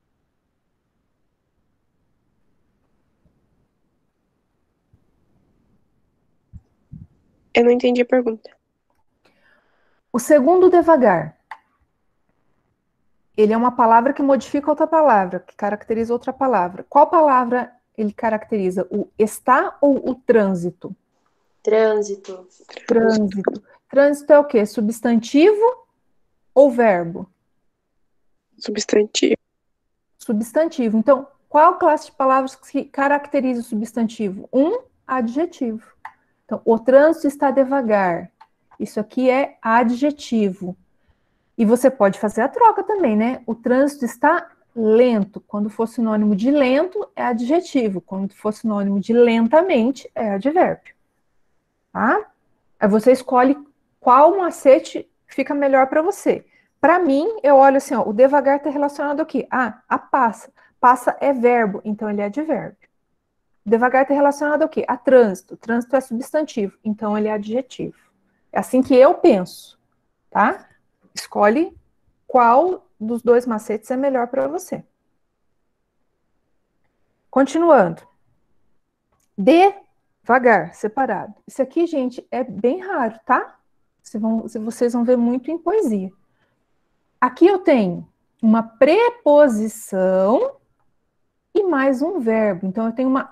Eu não entendi a pergunta. O segundo devagar, ele é uma palavra que modifica outra palavra, que caracteriza outra palavra. Qual palavra ele caracteriza? O está ou o trânsito? Trânsito. Trânsito. Trânsito é o quê? Substantivo ou verbo? Substantivo. Substantivo. Então, qual classe de palavras que caracteriza o substantivo? Um adjetivo. Então, o trânsito está devagar. Isso aqui é adjetivo. E você pode fazer a troca também, né? O trânsito está lento. Quando for sinônimo de lento, é adjetivo. Quando for sinônimo de lentamente, é advérbio. Tá? Aí você escolhe qual macete fica melhor para você. Para mim, eu olho assim, ó, o devagar está relacionado aqui. Ah, a passa. Passa é verbo, então ele é advérbio. Devagar está relacionado ao quê? A trânsito. Trânsito é substantivo, então ele é adjetivo. É assim que eu penso, tá? Escolhe qual dos dois macetes é melhor para você. Continuando. Devagar, separado. Isso aqui, gente, é bem raro, tá? Vocês vão, vocês vão ver muito em poesia. Aqui eu tenho uma preposição e mais um verbo. Então, eu tenho uma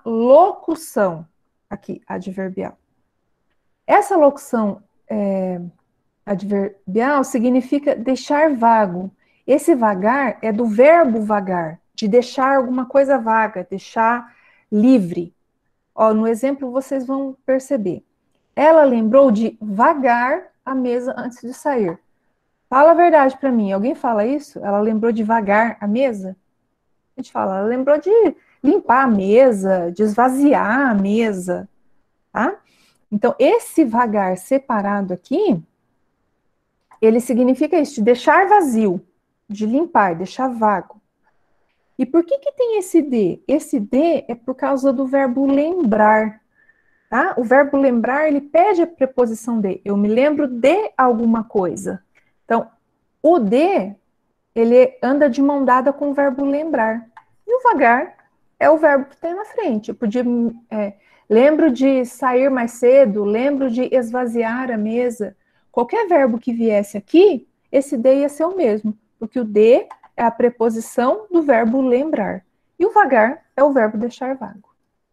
locução aqui, adverbial. Essa locução é, adverbial significa deixar vago. Esse vagar é do verbo vagar, de deixar alguma coisa vaga, deixar livre. Ó, no exemplo vocês vão perceber. Ela lembrou de vagar a mesa antes de sair. Fala a verdade para mim. Alguém fala isso? Ela lembrou de vagar a mesa? A gente fala, ela lembrou de limpar a mesa, de esvaziar a mesa, tá? Então, esse vagar separado aqui, ele significa isso, de deixar vazio, de limpar, deixar vago. E por que que tem esse D? Esse D é por causa do verbo lembrar, tá? O verbo lembrar, ele pede a preposição de. Eu me lembro de alguma coisa. Então, o de, ele anda de mão dada com o verbo lembrar. E o vagar é o verbo que tem na frente. Eu podia, é, lembro de sair mais cedo, lembro de esvaziar a mesa. Qualquer verbo que viesse aqui, esse de ia ser o mesmo, porque o de é a preposição do verbo lembrar. E o vagar é o verbo deixar vago.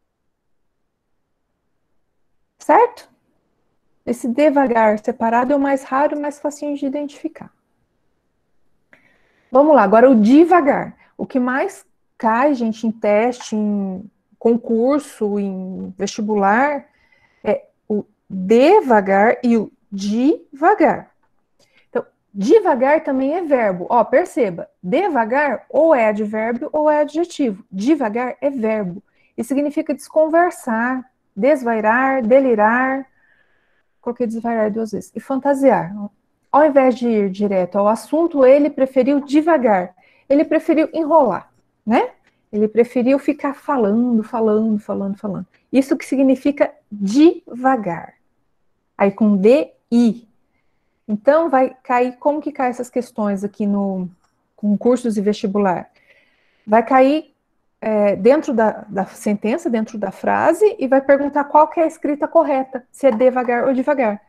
Certo? Esse devagar separado é o mais raro e mais facinho de identificar. Vamos lá, agora o devagar. O que mais cai, gente, em teste, em concurso, em vestibular, é o devagar e o devagar. Então, devagar também é verbo. Ó, perceba, devagar ou é advérbio ou é adjetivo. Devagar é verbo. E significa desconversar, desvairar, delirar. Coloquei desvairar duas vezes. E fantasiar. Ao invés de ir direto ao assunto, ele preferiu devagar. Ele preferiu enrolar, né? Ele preferiu ficar falando, falando, falando, falando. Isso que significa devagar. Aí com D, I. Então, vai cair, como que cai essas questões aqui no concursos e vestibular? Vai cair é, dentro da, da sentença, dentro da frase, e vai perguntar qual que é a escrita correta, se é devagar ou devagar.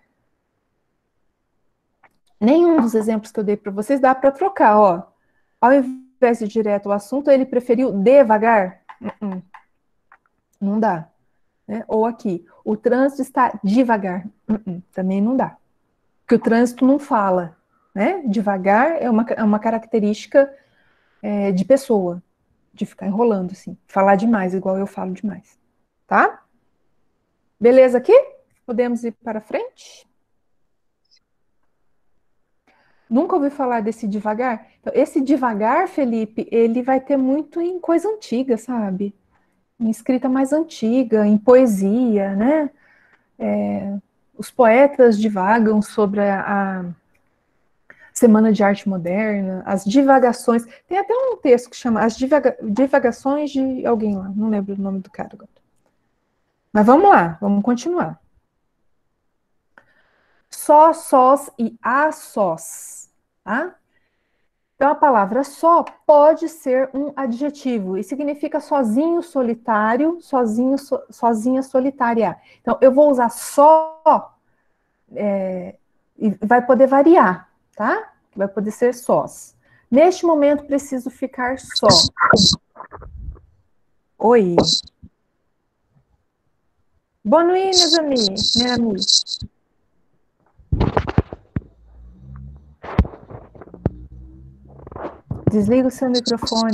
Nenhum dos exemplos que eu dei para vocês dá para trocar, ó. Ao invés de ir direto ao assunto, ele preferiu devagar? Uh-uh. Não dá. Né? Ou aqui, o trânsito está devagar. Uh-uh. Também não dá. Porque o trânsito não fala. Né? Devagar é uma, é uma característica é, de pessoa. De ficar enrolando, assim. Falar demais, igual eu falo demais. Tá? Beleza aqui? Podemos ir para frente? Nunca ouvi falar desse devagar? Então, esse devagar, Felipe, ele vai ter muito em coisa antiga, sabe? Em escrita mais antiga, em poesia, né? É, os poetas divagam sobre a, a Semana de Arte Moderna, as divagações. Tem até um texto que chama As divaga, Divagações de alguém lá, não lembro o nome do cara agora. Mas vamos lá, vamos continuar. Só, sós e a sós. Tá? Então, a palavra só pode ser um adjetivo e significa sozinho, solitário, sozinho, so, sozinha, solitária. Então, eu vou usar só é, e vai poder variar, tá? Vai poder ser sós. Neste momento, preciso ficar só. Oi. Boa noite, meus amigos, minha amiga. Desliga o seu microfone.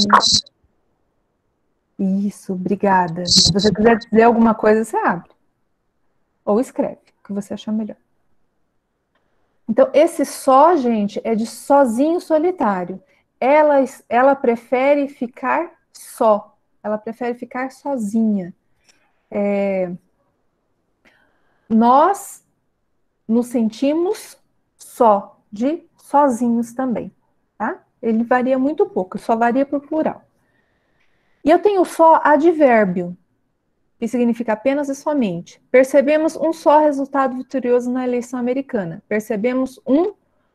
Isso, obrigada. Se você quiser dizer alguma coisa, você abre. Ou escreve, o que você achar melhor. Então, esse só, gente, é de sozinho solitário. Ela, ela prefere ficar só. Ela prefere ficar sozinha. É, nós nos sentimos só, de sozinhos também, tá? Ele varia muito pouco, só varia para o plural. E eu tenho só advérbio, que significa apenas e somente. Percebemos um só resultado vitorioso na eleição americana. Percebemos um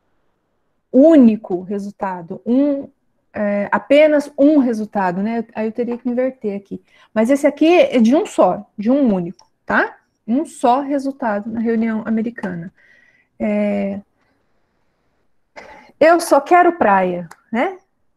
único resultado, um, é, apenas um resultado, né? Aí eu teria que inverter aqui. Mas esse aqui é de um só, de um único, tá? Um só resultado na reunião americana. É... Eu só quero praia, né?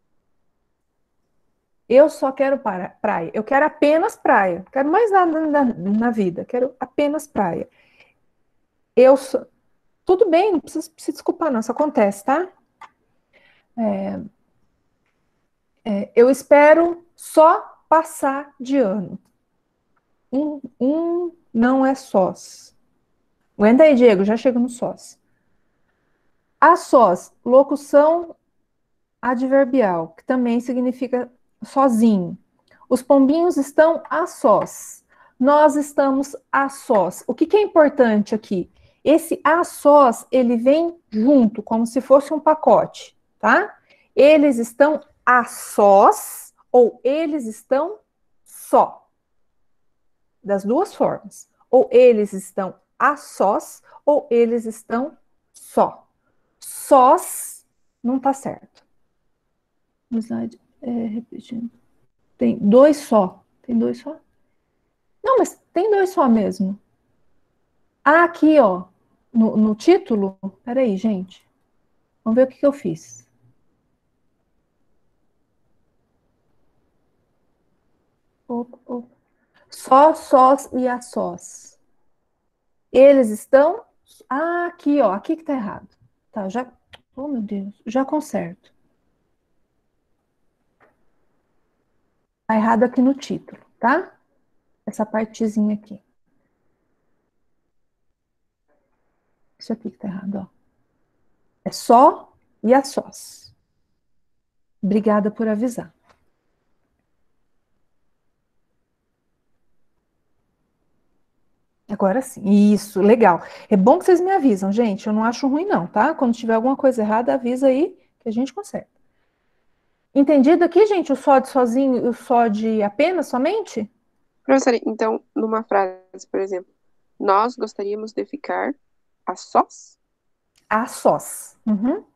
Eu só quero para, praia. Eu quero apenas praia. Não quero mais nada na, na vida. Quero apenas praia. Eu só, tudo bem, não precisa se desculpar, não, isso acontece, tá? É, é, eu espero só passar de ano. Um, um não é sós. Aguenta aí, Diego, já chego no sós. A sós, locução adverbial, que também significa sozinho. Os pombinhos estão a sós. Nós estamos a sós. O que, que é importante aqui? Esse a sós, ele vem junto, como se fosse um pacote, tá? Eles estão a sós ou eles estão só. Das duas formas. Ou eles estão a sós ou eles estão só. Sós não tá certo. No slide, é, repetindo. Tem dois só. Tem dois só? Não, mas tem dois só mesmo. Ah, aqui, ó. No, no título. Peraí, gente. Vamos ver o que, que eu fiz. Opa, opa. Só, sós e a sós. Eles estão... Ah, aqui, ó. Aqui que tá errado. Tá, já... Oh, meu Deus. Já conserto. Tá errado aqui no título, tá? Essa partezinha aqui. Isso aqui que tá errado, ó. É só e a sós. Obrigada por avisar. Agora sim. Isso, legal. É bom que vocês me avisam, gente. Eu não acho ruim, não, tá? Quando tiver alguma coisa errada, avisa aí que a gente conserta. Entendido aqui, gente? O só de sozinho e o só de apenas, somente? Professora, então, numa frase, por exemplo, nós gostaríamos de ficar a sós? A sós. Uhum.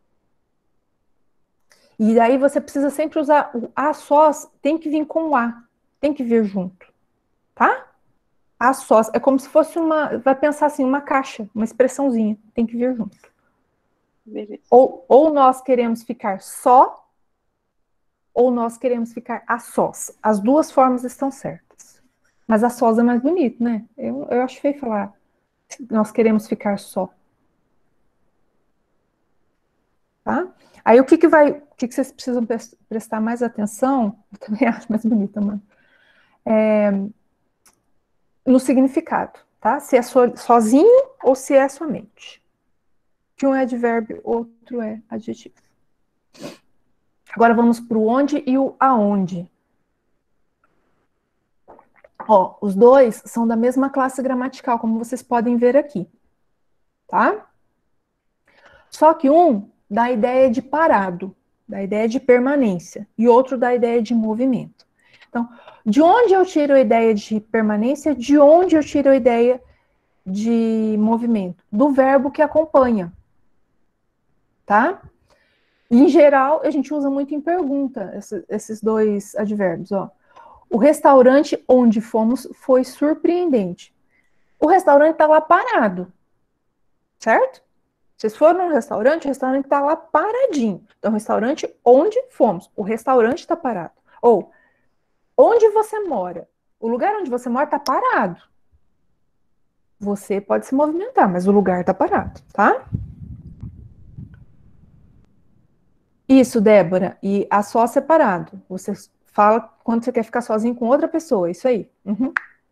E daí você precisa sempre usar o a sós, tem que vir com o a, tem que vir junto, tá? A sós, é como se fosse uma, vai pensar assim, uma caixa, uma expressãozinha, tem que vir junto. Beleza. Ou, ou nós queremos ficar só, ou nós queremos ficar a sós. As duas formas estão certas. Mas a sós é mais bonito, né? Eu, eu acho feio falar, nós queremos ficar só. Tá? Aí o que que vai, o que que vocês precisam prestar mais atenção, eu também acho mais bonita, mano, é, no significado, tá? Se é so, sozinho ou se é somente. Que um é advérbio, outro é adjetivo. Agora vamos para o onde e o aonde. Ó, os dois são da mesma classe gramatical, como vocês podem ver aqui, tá? Só que um dá a ideia de parado, da ideia de permanência, e outro dá a ideia de movimento. Então, de onde eu tiro a ideia de permanência, de onde eu tiro a ideia de movimento? Do verbo que acompanha, tá? Em geral, a gente usa muito em pergunta esses dois advérbios, ó. O restaurante onde fomos foi surpreendente. O restaurante está lá parado, certo? Vocês foram no restaurante, o restaurante está lá paradinho. Então, restaurante onde fomos, o restaurante está parado. Ou, onde você mora? O lugar onde você mora está parado. Você pode se movimentar, mas o lugar está parado, tá? Isso, Débora. E a só separado. Você fala quando você quer ficar sozinho com outra pessoa, isso aí. Uhum.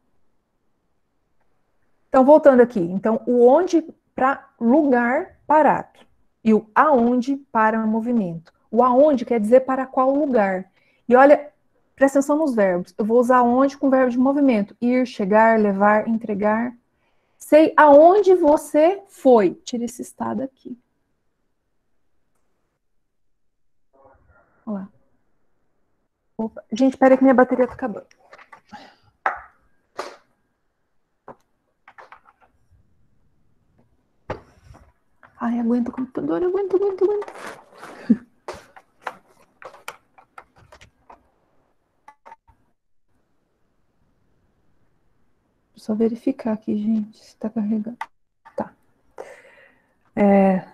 Então, voltando aqui. Então, o onde para lugar parado. E o aonde para movimento. O aonde quer dizer para qual lugar. E olha, presta atenção nos verbos. Eu vou usar onde com verbo de movimento. Ir, chegar, levar, entregar. Sei aonde você foi. Tira esse estado aqui. Olha lá. Opa. Gente, espera que minha bateria tá acabando. Ai, aguento o computador, aguento, aguento, aguento. Só verificar aqui, gente, se tá carregando. Tá. É...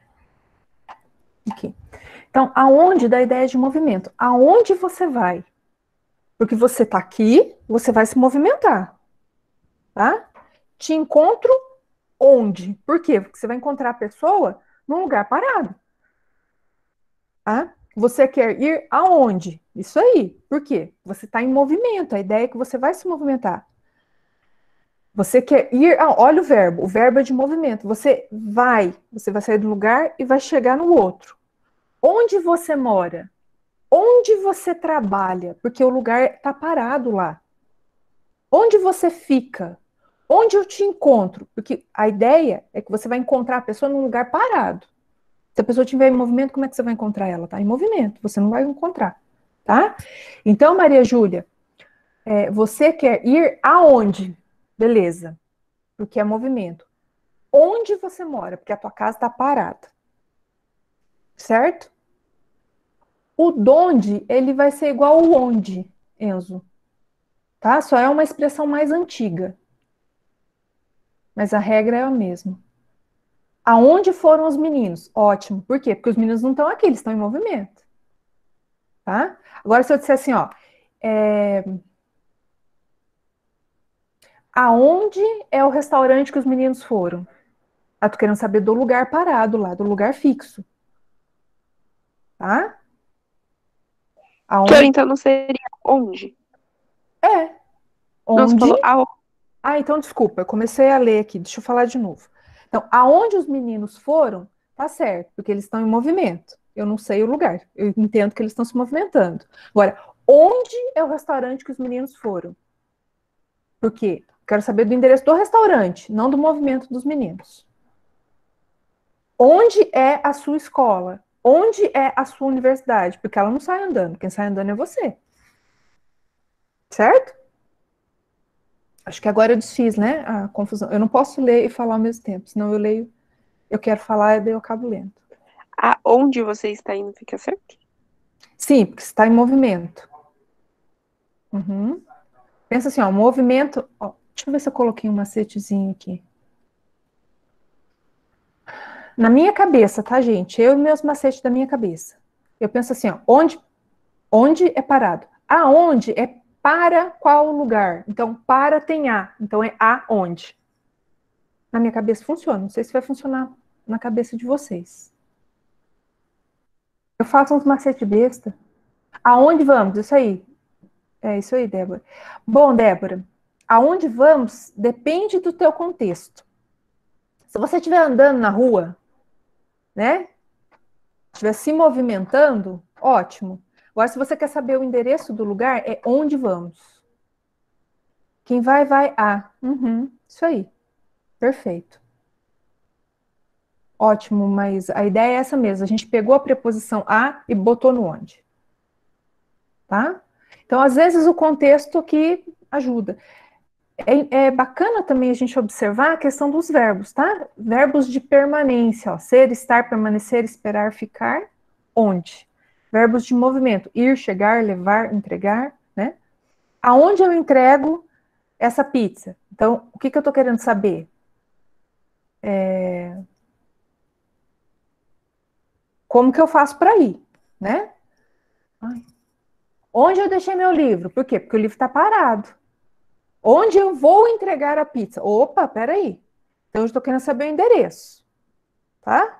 Aqui. Então, aonde dá a ideia de movimento? Aonde você vai? Porque você tá aqui, você vai se movimentar. Tá? Te encontro onde? Por quê? Porque você vai encontrar a pessoa num lugar parado. Tá? Você quer ir aonde? Isso aí. Por quê? Você está em movimento. A ideia é que você vai se movimentar. Você quer ir. Ah, olha o verbo. O verbo é de movimento. Você vai. Você vai sair do lugar e vai chegar no outro. Onde você mora? Onde você trabalha? Porque o lugar está parado lá. Onde você fica? Onde eu te encontro? Porque a ideia é que você vai encontrar a pessoa num lugar parado. Se a pessoa estiver em movimento, como é que você vai encontrar ela? Tá em movimento, você não vai encontrar, tá? Então, Maria Júlia, é, você quer ir aonde? Beleza, porque é movimento. Onde você mora? Porque a tua casa está parada. Certo? O donde, ele vai ser igual ao onde, Enzo. Tá? Só é uma expressão mais antiga. Mas a regra é a mesma. Aonde foram os meninos? Ótimo. Por quê? Porque os meninos não estão aqui, eles estão em movimento. Tá? Agora, se eu disser assim, ó, é... aonde é o restaurante que os meninos foram? Ah, tô querendo saber do lugar parado lá, do lugar fixo. Tá? Aonde... Então, então não seria onde? É. Não, você Onde? falou aonde. Ah, então desculpa, eu comecei a ler aqui, deixa eu falar de novo. Então, aonde os meninos foram, tá certo, porque eles estão em movimento. Eu não sei o lugar, eu entendo que eles estão se movimentando. Agora, onde é o restaurante que os meninos foram? Por quê? Quero saber do endereço do restaurante, não do movimento dos meninos. Onde é a sua escola? Onde é a sua universidade? Porque ela não sai andando, quem sai andando é você. Certo? Acho que agora eu desfiz, né, a confusão. Eu não posso ler e falar ao mesmo tempo, senão eu leio, eu quero falar e daí eu acabo lendo. Aonde você está indo fica certo? Sim, porque você está em movimento. Uhum. Pensa assim, ó, movimento... Ó, deixa eu ver se eu coloquei um macetezinho aqui. Na minha cabeça, tá, gente? Eu e meus macetes da minha cabeça. Eu penso assim, ó, onde, onde é parado? Aonde é para qual lugar? Então, para tem a. Então, é aonde. Na minha cabeça funciona. Não sei se vai funcionar na cabeça de vocês. Eu faço uns macetes besta. Aonde vamos? Isso aí. É isso aí, Débora. Bom, Débora, aonde vamos depende do teu contexto. Se você estiver andando na rua, né? Estiver se movimentando, ótimo. Agora, se você quer saber o endereço do lugar, é onde vamos. Quem vai, vai a. Uhum, isso aí. Perfeito. Ótimo, mas a ideia é essa mesmo. A gente pegou a preposição a e botou no onde. Tá? Então, às vezes, o contexto aqui ajuda. É, é bacana também a gente observar a questão dos verbos, tá? Verbos de permanência, ó. Ser, estar, permanecer, esperar, ficar, onde? Verbos de movimento, ir, chegar, levar, entregar, né? Aonde eu entrego essa pizza? Então, o que, que eu tô querendo saber? É... Como que eu faço para ir, né? Ai. Onde eu deixei meu livro? Por quê? Porque o livro está parado. Onde eu vou entregar a pizza? Opa, peraí. Então, eu estou querendo saber o endereço. Tá?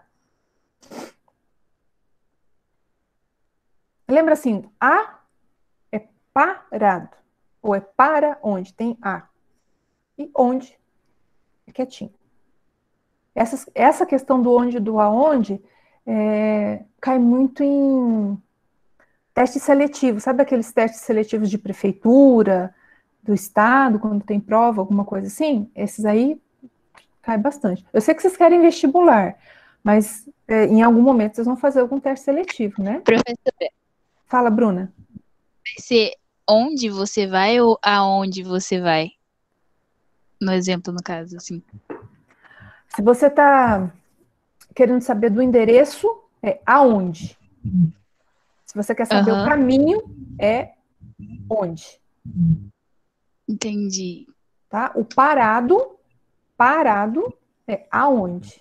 Lembra assim, a é parado. Ou é para onde? Tem a. E onde é quietinho. Essa, essa questão do onde e do aonde é, cai muito em teste seletivo. Sabe aqueles testes seletivos de prefeitura, do estado, quando tem prova, alguma coisa assim? Esses aí cai bastante. Eu sei que vocês querem vestibular, mas é, em algum momento vocês vão fazer algum teste seletivo, né? Professora, Fala, Bruna. vai ser onde você vai ou aonde você vai? No exemplo, no caso, assim. Se você está querendo saber do endereço, é aonde. Se você quer saber Aham. o caminho, é onde. Entendi. Tá? O parado, parado é aonde.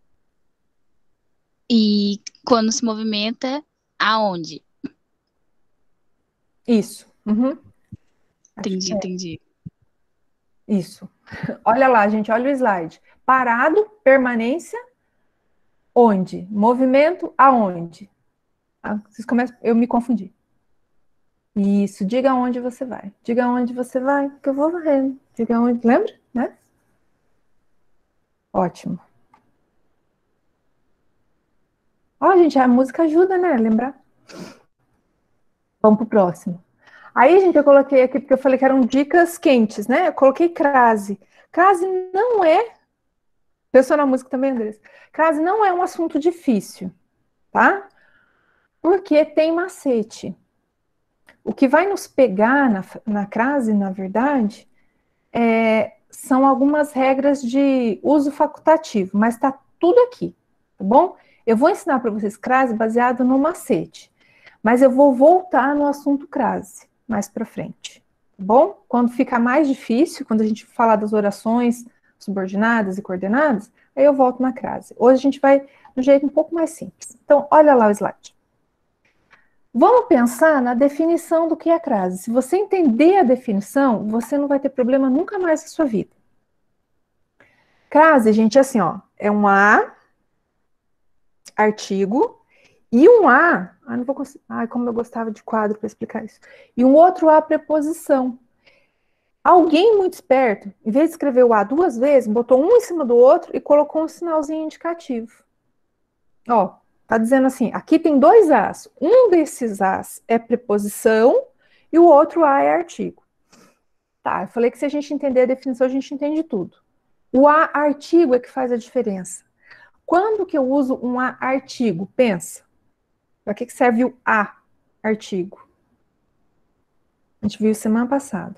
E quando se movimenta, aonde? Isso. Uhum. Entendi, É. entendi. Isso. Olha lá, gente, olha o slide. Parado, permanência, onde? Movimento, aonde? Ah, vocês começam, eu me confundi. Isso, diga aonde você vai. Diga aonde você vai, que eu vou varrendo. Diga aonde, lembra, né? Ótimo. Ó, gente, a música ajuda, né, a lembrar. Vamos pro próximo. Aí, gente, eu coloquei aqui, porque eu falei que eram dicas quentes, né? Eu coloquei crase. Crase não é... Pensou na música também, Andressa? Crase não é um assunto difícil, tá? Porque tem macete. O que vai nos pegar na, na crase, na verdade, é, são algumas regras de uso facultativo, mas tá tudo aqui, tá bom? Eu vou ensinar para vocês crase baseado no macete, mas eu vou voltar no assunto crase mais para frente, tá bom? Quando ficar mais difícil, quando a gente falar das orações subordinadas e coordenadas, aí eu volto na crase. Hoje a gente vai de um jeito um pouco mais simples. Então, olha lá o slide. Vamos pensar na definição do que é crase. Se você entender a definição, você não vai ter problema nunca mais na sua vida. Crase, gente, é assim, ó, é um A, artigo, e um A, ah, não vou conseguir, ai, como eu gostava de quadro para explicar isso, e um outro A, preposição. Alguém muito esperto, em vez de escrever o A duas vezes, botou um em cima do outro e colocou um sinalzinho indicativo. Ó, tá dizendo assim, aqui tem dois As. Um desses As é preposição e o outro A é artigo. Tá, eu falei que se a gente entender a definição, a gente entende tudo. O A artigo é que faz a diferença. Quando que eu uso um A artigo? Pensa. Para que que serve o A artigo? A gente viu semana passada.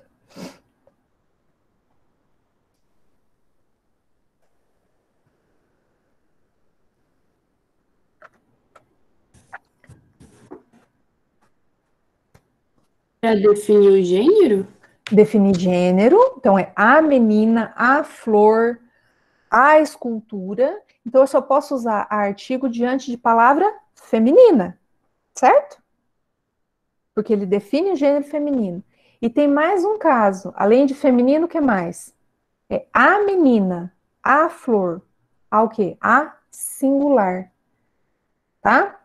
Para definir o gênero? Definir gênero, então é a menina, a flor, a escultura. Então eu só posso usar a artigo diante de palavra feminina, certo? Porque ele define o gênero feminino. E tem mais um caso, além de feminino, o que mais? É a menina, a flor, a o quê? A singular, tá?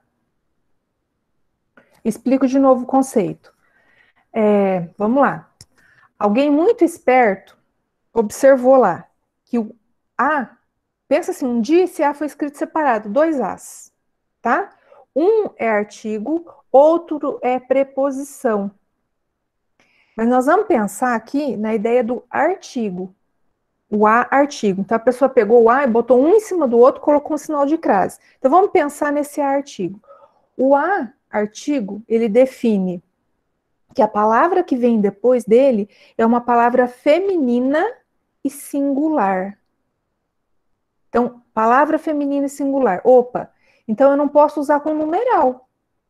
Explico de novo o conceito. É, vamos lá. Alguém muito esperto observou lá que o A, pensa assim, um dia esse A foi escrito separado, dois As, tá? Um é artigo, outro é preposição. Mas nós vamos pensar aqui na ideia do artigo. O A artigo. Então a pessoa pegou o A e botou um em cima do outro, colocou um sinal de crase. Então vamos pensar nesse A artigo. O A artigo, ele define que a palavra que vem depois dele é uma palavra feminina e singular. Então, palavra feminina e singular. Opa, então eu não posso usar com numeral.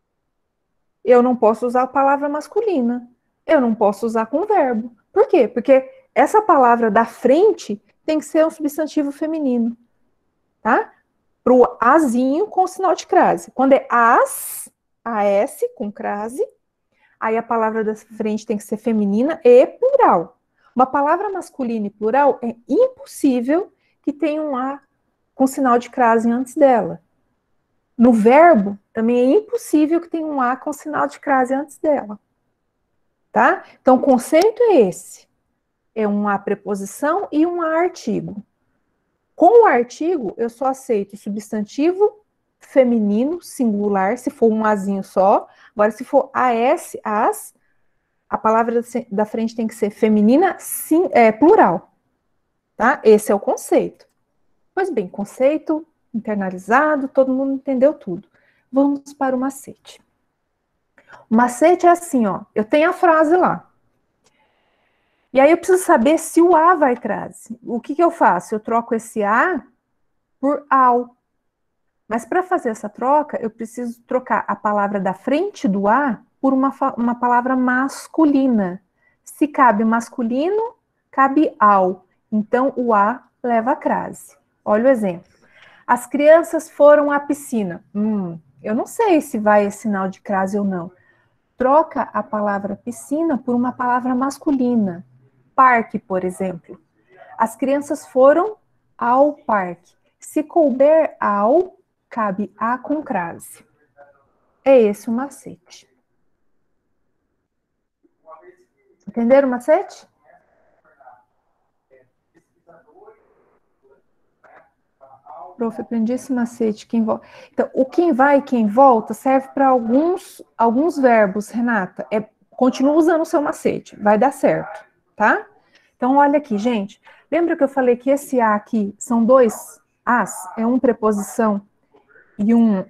Eu não posso usar a palavra masculina. Eu não posso usar com verbo. Por quê? Porque essa palavra da frente tem que ser um substantivo feminino. Tá? Para o azinho com sinal de crase. Quando é as, as com crase, aí a palavra da frente tem que ser feminina e plural. Uma palavra masculina e plural é impossível que tenha um A com sinal de crase antes dela. No verbo, também é impossível que tenha um A com sinal de crase antes dela. Tá? Então, o conceito é esse. É um A preposição e um A artigo. Com o artigo, eu só aceito substantivo feminino, singular, se for um azinho só. Agora, se for as, as, a palavra da frente tem que ser feminina, sim, é, plural. Tá? Esse é o conceito. Pois bem, conceito internalizado, todo mundo entendeu tudo. Vamos para o macete. O macete é assim, ó, eu tenho a frase lá. E aí eu preciso saber se o A vai crase. O que que eu faço? Eu troco esse A por ao. Mas para fazer essa troca, eu preciso trocar a palavra da frente do A por uma, uma palavra masculina. Se cabe masculino, cabe ao. Então, o A leva a crase. Olha o exemplo. As crianças foram à piscina. Hum, eu não sei se vai esse sinal de crase ou não. Troca a palavra piscina por uma palavra masculina. Parque, por exemplo. As crianças foram ao parque. Se couber ao, cabe a com crase. É esse o macete. Entenderam o macete? Prof, aprendi esse macete. Quem volta. Então, o quem vai e quem volta serve para alguns, alguns verbos, Renata. É, continua usando o seu macete, vai dar certo, tá? Então, olha aqui, gente. Lembra que eu falei que esse A aqui são dois As? É uma preposição e um,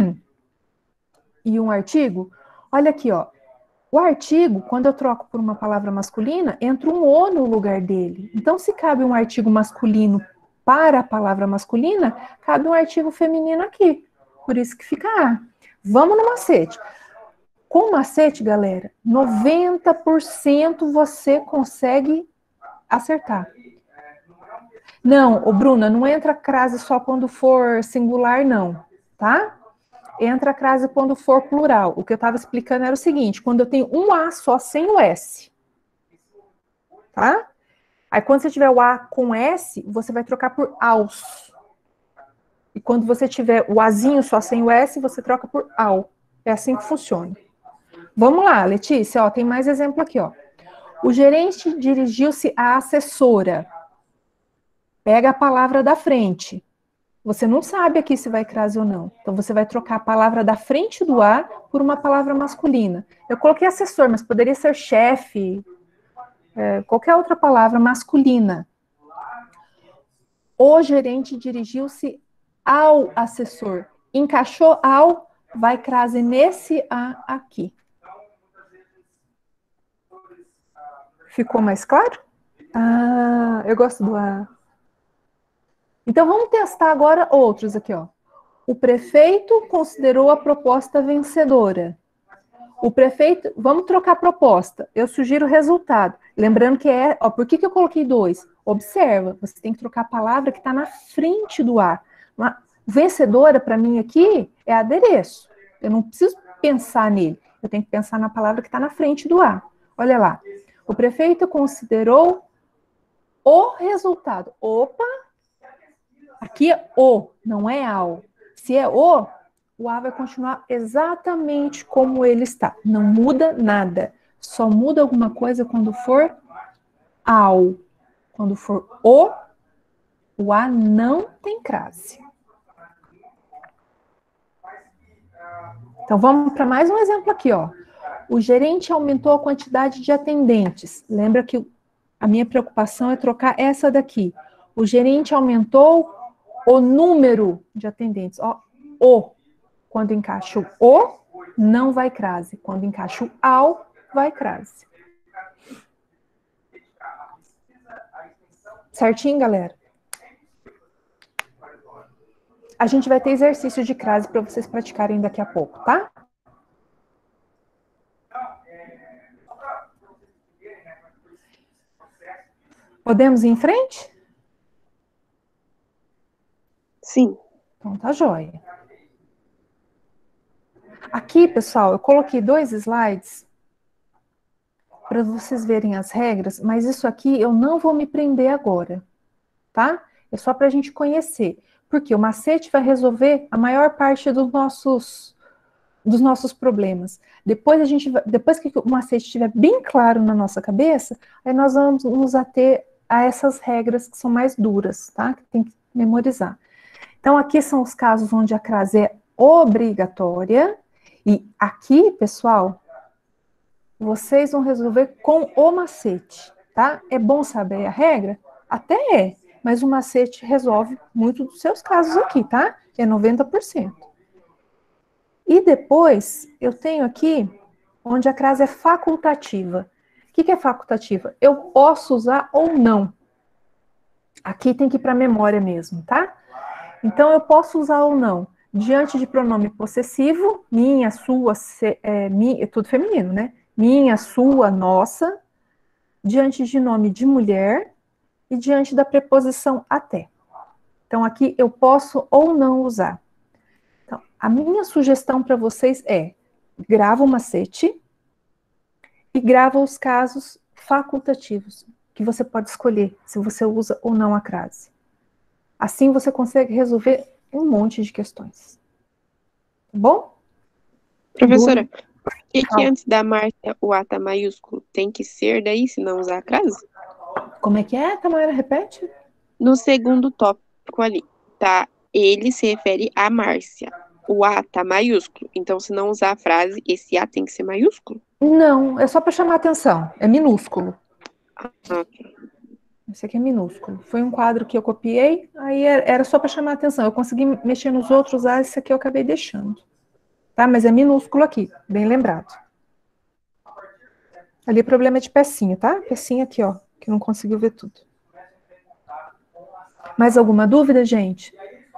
e um artigo? Olha aqui, ó. O artigo, quando eu troco por uma palavra masculina, entra um O no lugar dele. Então, se cabe um artigo masculino para a palavra masculina, cabe um artigo feminino aqui. Por isso que fica A. Vamos no macete. Com o macete, galera, noventa por cento você consegue acertar. Não, ô Bruna, não entra crase só quando for singular, não, tá? Entra crase quando for plural. O que eu estava explicando era o seguinte, quando eu tenho um A só sem o S, tá? Aí quando você tiver o A com S, você vai trocar por aos. E quando você tiver o Azinho só sem o S, você troca por ao. É assim que funciona. Vamos lá, Letícia, ó, tem mais exemplo aqui, ó. O gerente dirigiu-se à assessora. Pega a palavra da frente. Você não sabe aqui se vai crase ou não. Então, você vai trocar a palavra da frente do A por uma palavra masculina. Eu coloquei assessor, mas poderia ser chefe, é, qualquer outra palavra masculina. O gerente dirigiu-se ao assessor. Encaixou ao, vai crase nesse A aqui. Ficou mais claro? Ah, eu gosto do A. Então, vamos testar agora outros aqui, ó. O prefeito considerou a proposta vencedora. O prefeito... Vamos trocar a proposta. Eu sugiro o resultado. Lembrando que é... Ó, por que, que eu coloquei dois? Observa, você tem que trocar a palavra que está na frente do A. Uma vencedora, para mim, aqui, é adereço. Eu não preciso pensar nele. Eu tenho que pensar na palavra que está na frente do A. Olha lá. O prefeito considerou o resultado. Opa! Aqui é o, não é ao. Se é o, o A vai continuar exatamente como ele está. Não muda nada. Só muda alguma coisa quando for ao. Quando for o, o A não tem crase. Então, vamos para mais um exemplo aqui, ó. O gerente aumentou a quantidade de atendentes. Lembra que a minha preocupação é trocar essa daqui. O gerente aumentou o número de atendentes. Ó, o. Quando encaixa o o, não vai crase. Quando encaixa o ao, vai crase. Certinho, galera? A gente vai ter exercício de crase para vocês praticarem daqui a pouco, tá? Podemos ir em frente? Sim. Então tá joia. Aqui, pessoal, eu coloquei dois slides para vocês verem as regras, mas isso aqui eu não vou me prender agora, tá? É só para a gente conhecer, porque o macete vai resolver a maior parte dos nossos, dos nossos problemas. Depois, a gente, depois que o macete estiver bem claro na nossa cabeça, aí nós vamos nos ater a essas regras que são mais duras, tá? Que tem que memorizar. Então, aqui são os casos onde a crase é obrigatória. E aqui, pessoal, vocês vão resolver com o macete, tá? É bom saber a regra? Até é, mas o macete resolve muito dos seus casos aqui, tá? É noventa por cento. E depois, eu tenho aqui onde a crase é facultativa. O que, que é facultativa? Eu posso usar ou não. Aqui tem que ir para a memória mesmo, tá? Então, eu posso usar ou não. Diante de pronome possessivo, minha, sua, se, é, minha, é tudo feminino, né? Minha, sua, nossa. Diante de nome de mulher e diante da preposição até. Então, aqui eu posso ou não usar. Então, a minha sugestão para vocês é, grava o macete e grava os casos facultativos, que você pode escolher se você usa ou não a crase. Assim você consegue resolver um monte de questões. Tá bom? Professora, por que que Fala. antes da Márcia o A tá maiúsculo? Tem que ser daí, se não usar a crase? Como é que é, Tamara? Repete. No segundo tópico ali, tá? Ele se refere a Márcia. O A tá maiúsculo. Então, se não usar a frase, esse A tem que ser maiúsculo? Não, é só para chamar atenção. É minúsculo. Ah, ok. Esse aqui é minúsculo. Foi um quadro que eu copiei, aí era só para chamar a atenção. Eu consegui mexer nos outros, ah, esse aqui eu acabei deixando. Tá? Mas é minúsculo aqui, bem lembrado. Ali é problema de pecinha, tá? Pecinha aqui, ó, que não conseguiu ver tudo. Mais alguma dúvida, gente?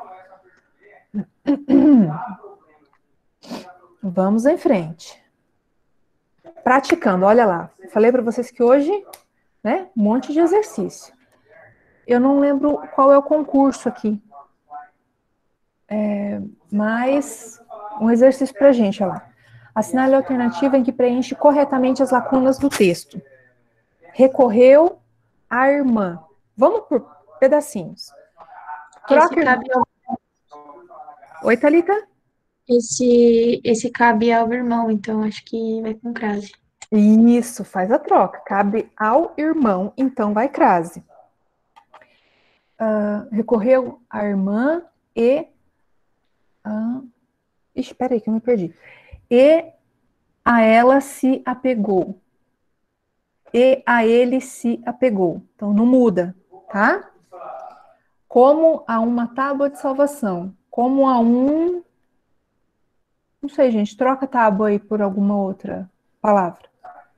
Vamos em frente. Praticando, olha lá. Falei para vocês que hoje, né, um monte de exercício. Eu não lembro qual é o concurso aqui. É, mas um exercício para a gente, olha lá. Assinale a alternativa em que preenche corretamente as lacunas do texto. Recorreu à irmã. Vamos por pedacinhos. Esse cabe ao... Oi, Thalita? Esse, esse cabe ao irmão, então acho que vai com crase. Isso, faz a troca. Cabe ao irmão, então vai crase. Uh, recorreu à irmã e... Uh, ixi, peraí que eu me perdi. E a ela se apegou. E a ele se apegou. Então, não muda, tá? Como a uma tábua de salvação. Como a um... Não sei, gente. Troca tábua aí por alguma outra palavra.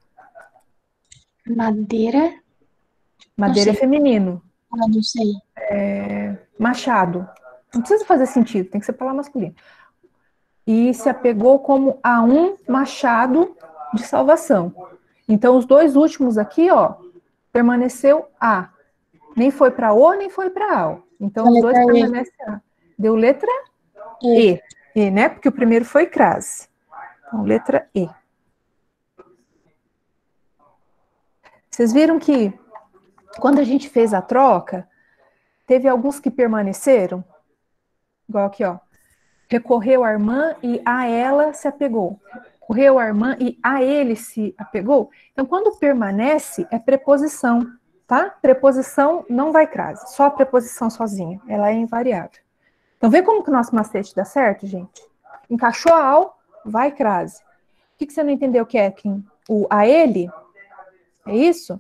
Madeira. Madeira é feminino. Ah, não sei. É, machado. Não precisa fazer sentido, tem que ser palavra masculina. E se apegou como a um machado de salvação. Então, os dois últimos aqui, ó, permaneceu A. Nem foi para O, nem foi para A. Então, os dois permanecem A. Deu letra E. E, né? Porque o primeiro foi crase. Então, letra E. Vocês viram que quando a gente fez a troca, teve alguns que permaneceram? Igual aqui, ó. Recorreu à irmã e a ela se apegou. Recorreu à irmã e a ele se apegou. Então, quando permanece, é preposição, tá? Preposição não vai crase. Só a preposição sozinha. Ela é invariável. Então, vê como que o nosso macete dá certo, gente? Encaixou a ao, vai crase. O que, que você não entendeu, Ketlin? O a ele? É isso?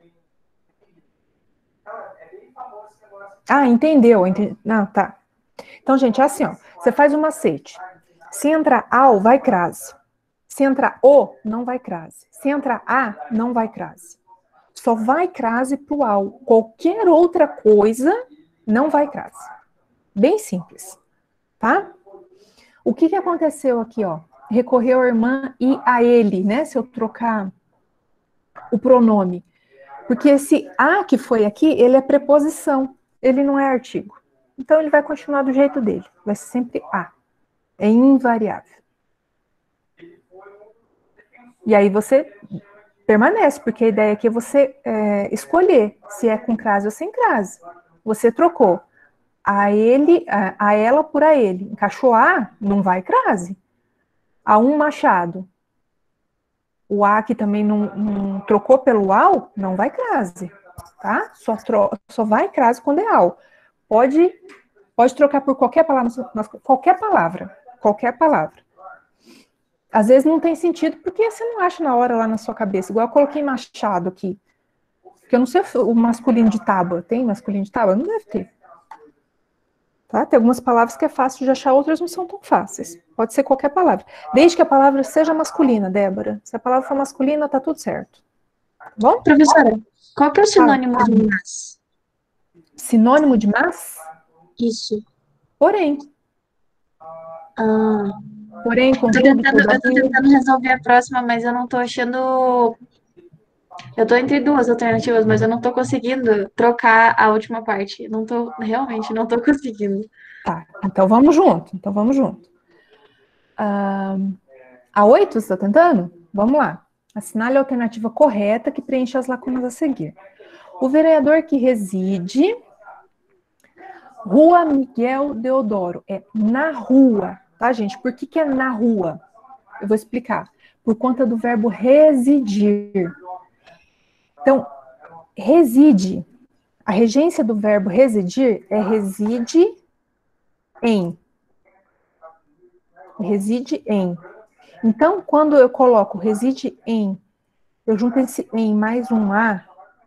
Ah, entendeu. Entendi. Não, tá. Então, gente, é assim, ó. Você faz o macete. Se entrar ao, vai crase. Se entrar o, não vai crase. Se entrar a, não vai crase. Só vai crase pro ao. Qualquer outra coisa não vai crase. Bem simples, tá? O que que aconteceu aqui, ó? Recorreu à irmã e a ele, né? Se eu trocar o pronome. Porque esse a que foi aqui, ele é preposição. Ele não é artigo. Então, ele vai continuar do jeito dele. Vai ser sempre a. É invariável. E aí você permanece, porque a ideia aqui é você é, escolher se é com crase ou sem crase. Você trocou a ele, a, a ela por a ele. Encaixou a, não vai crase. A um machado. O a que também não, não trocou pelo ao, não vai crase. Tá? Só, tro, só vai crase quando é ao. Pode, pode trocar por qualquer palavra, qualquer palavra, qualquer palavra. Às vezes não tem sentido, porque você não acha na hora lá na sua cabeça. Igual eu coloquei machado aqui. Porque eu não sei o masculino de tábua. Tem masculino de tábua? Não deve ter. Tá? Tem algumas palavras que é fácil de achar, outras não são tão fáceis. Pode ser qualquer palavra. Desde que a palavra seja masculina, Débora. Se a palavra for masculina, tá tudo certo. Tá bom? Professora, qual que é o sinônimo ah, de mas? Sinônimo de mas? Isso. Porém. Ah, Porém, eu tô, tentando, eu tô tentando resolver a próxima, mas eu não tô achando... Eu tô entre duas alternativas, mas eu não tô conseguindo trocar a última parte. Não tô, realmente, não tô conseguindo. Tá, então vamos junto. Então vamos junto. Ah, a oito, você tá tentando? Vamos lá. Assinale a alternativa correta que preenche as lacunas a seguir. O vereador que reside Rua Miguel Deodoro. É na rua, tá, gente? Por que que é na rua? Eu vou explicar. Por conta do verbo residir. Então, reside. A regência do verbo residir é reside em. Reside em. Então, quando eu coloco reside em, eu junto esse em mais um a,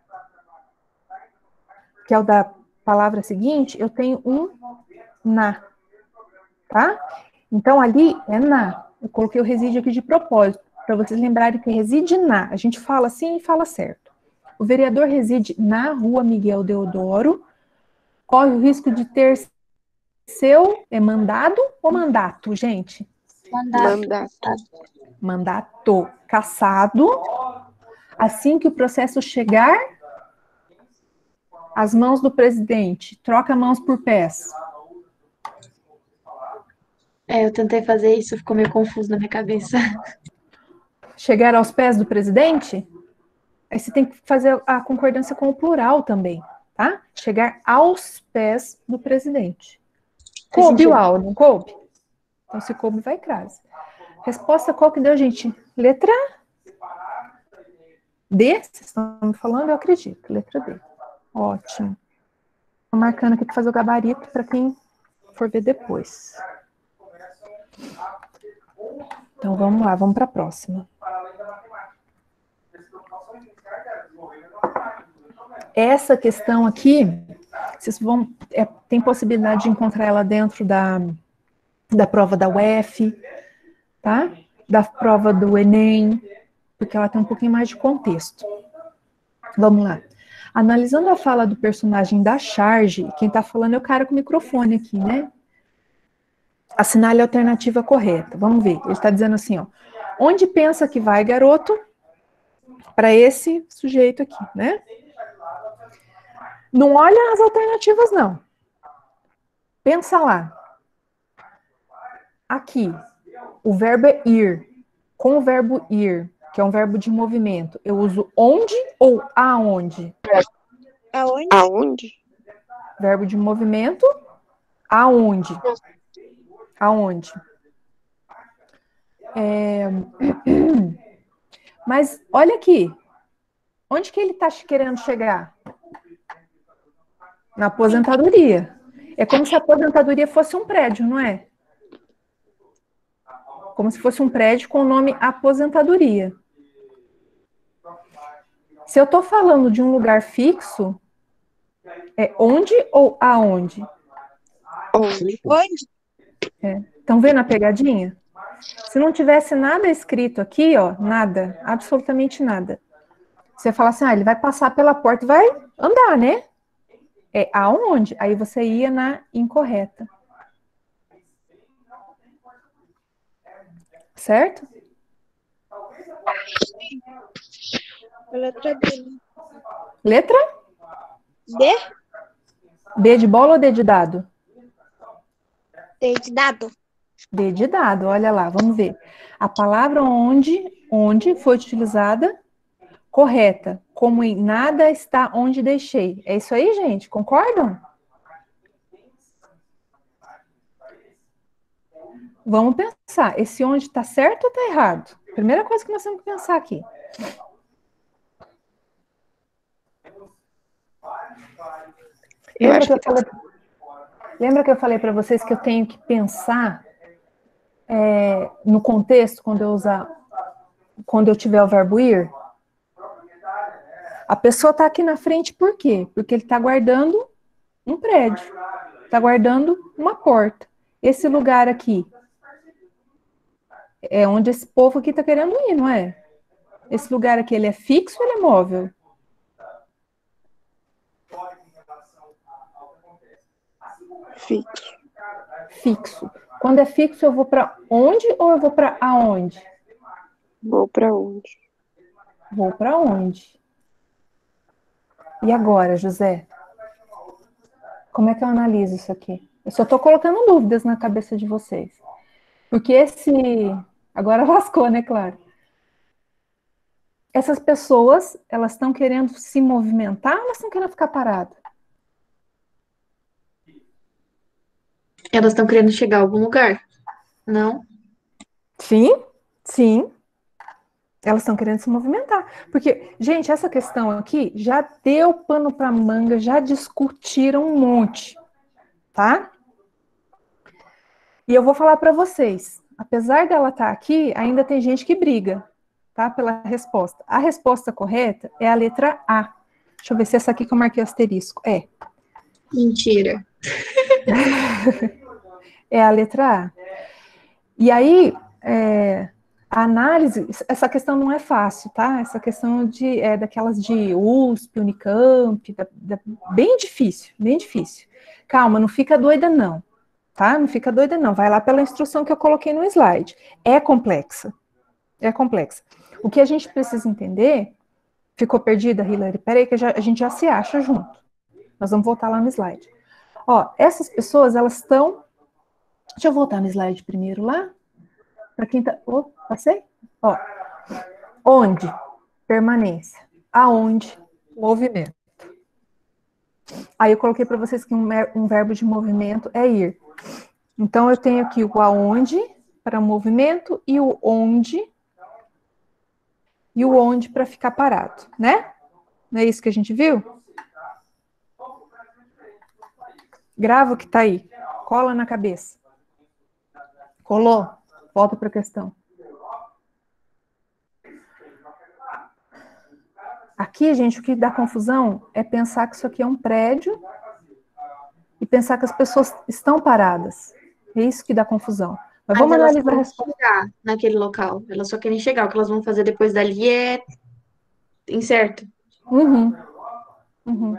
que é o da palavra seguinte, eu tenho um na, tá? Então, ali é na. Eu coloquei o reside aqui de propósito, para vocês lembrarem que reside na. A gente fala assim e fala certo. O vereador reside na rua Miguel Deodoro, corre o risco de ter seu, é mandado ou mandato, gente? Mandato. Mandato cassado, assim que o processo chegar às mãos do presidente. Troca mãos por pés. É, eu tentei fazer isso, ficou meio confuso na minha cabeça. Chegar aos pés do presidente, aí você tem que fazer a concordância com o plural também, tá? Chegar aos pés do presidente. Coube o ao, não coube? Então, se coube, vai crase. Resposta qual que deu, gente? Letra D? Vocês estão me falando? Eu acredito. Letra D. Ótimo. Estou marcando aqui para fazer o gabarito para quem for ver depois. Então, vamos lá. Vamos para a próxima. Essa questão aqui, vocês vão... É, tem possibilidade de encontrar ela dentro da, da prova da U F, tá? Da prova do Enem, porque ela tem um pouquinho mais de contexto. Vamos lá. Analisando a fala do personagem da charge, quem tá falando é o cara com o microfone aqui, né? Assinale a alternativa correta. Vamos ver. Ele está dizendo assim, ó. Onde pensa que vai, garoto? Para esse sujeito aqui, né? Não olha as alternativas, não. Pensa lá. Aqui, o verbo é ir. Com o verbo ir, que é um verbo de movimento, eu uso onde ou aonde? Aonde? Aonde? Verbo de movimento, aonde? Aonde? É... Mas, olha aqui. Onde que ele está querendo chegar? Na aposentadoria. É como se a aposentadoria fosse um prédio, não é? Como se fosse um prédio com o nome aposentadoria. Se eu estou falando de um lugar fixo, é onde ou aonde? Onde? Onde? É. Estão vendo a pegadinha? Se não tivesse nada escrito aqui, ó, nada, absolutamente nada. Você fala assim, ah, ele vai passar pela porta e vai andar, né? É aonde? Aí você ia na incorreta. Certo? Letra D. Letra? D? B de bola ou D de dado? D de dado. D de dado, olha lá, vamos ver. A palavra onde, onde foi utilizada correta, como em nada está onde deixei. É isso aí, gente? Concordam? Vamos pensar, esse onde está certo ou está errado? Primeira coisa que nós temos que pensar aqui. Lembra que eu falei, lembra que eu falei para vocês que eu tenho que pensar é, no contexto quando eu usar, quando eu tiver o verbo ir? A pessoa está aqui na frente por quê? Porque ele está guardando um prédio, está guardando uma porta. Esse lugar aqui é onde esse povo aqui está querendo ir, não é? Esse lugar aqui, ele é fixo ou ele é móvel? Fixo. Fixo. Quando é fixo, eu vou para onde ou eu vou para aonde? Vou para onde? Vou para onde? E agora, José? Como é que eu analiso isso aqui? Eu só estou colocando dúvidas na cabeça de vocês. Porque esse... Agora lascou, né, claro? Essas pessoas, elas estão querendo se movimentar ou elas estão querendo ficar paradas? Elas estão querendo chegar a algum lugar, não? Sim, sim. Elas estão querendo se movimentar. Porque, gente, essa questão aqui já deu pano para manga, já discutiram um monte, tá? E eu vou falar para vocês, apesar dela estar aqui, ainda tem gente que briga, tá? Pela resposta. A resposta correta é a letra A. Deixa eu ver se essa aqui que eu marquei asterisco. É. Mentira. É a letra A. E aí, é, a análise, essa questão não é fácil, tá? Essa questão de, é, daquelas de U S P, Unicamp, da, da, bem difícil, bem difícil. Calma, não fica doida não, tá? Não fica doida não, vai lá pela instrução que eu coloquei no slide. É complexa, é complexa. O que a gente precisa entender, ficou perdida, Hilary? Peraí que já, a gente já se acha junto. Nós vamos voltar lá no slide. Ó, essas pessoas, elas estão... Deixa eu voltar no slide primeiro lá. Para quem tá... Oh, passei? Ó, onde? Permanência. Aonde? Movimento. Aí eu coloquei para vocês que um, um verbo de movimento é ir. Então, eu tenho aqui o aonde para movimento e o onde e o onde para ficar parado, né? Não é isso que a gente viu? Grava o que tá aí. Cola na cabeça. Colou? Volta para a questão. Aqui, gente, o que dá confusão é pensar que isso aqui é um prédio e pensar que as pessoas estão paradas. É isso que dá confusão. Mas, Mas vamos elas analisar a querem resposta. chegar naquele local. Elas só querem chegar. O que elas vão fazer depois dali é incerto. Uhum. Uhum.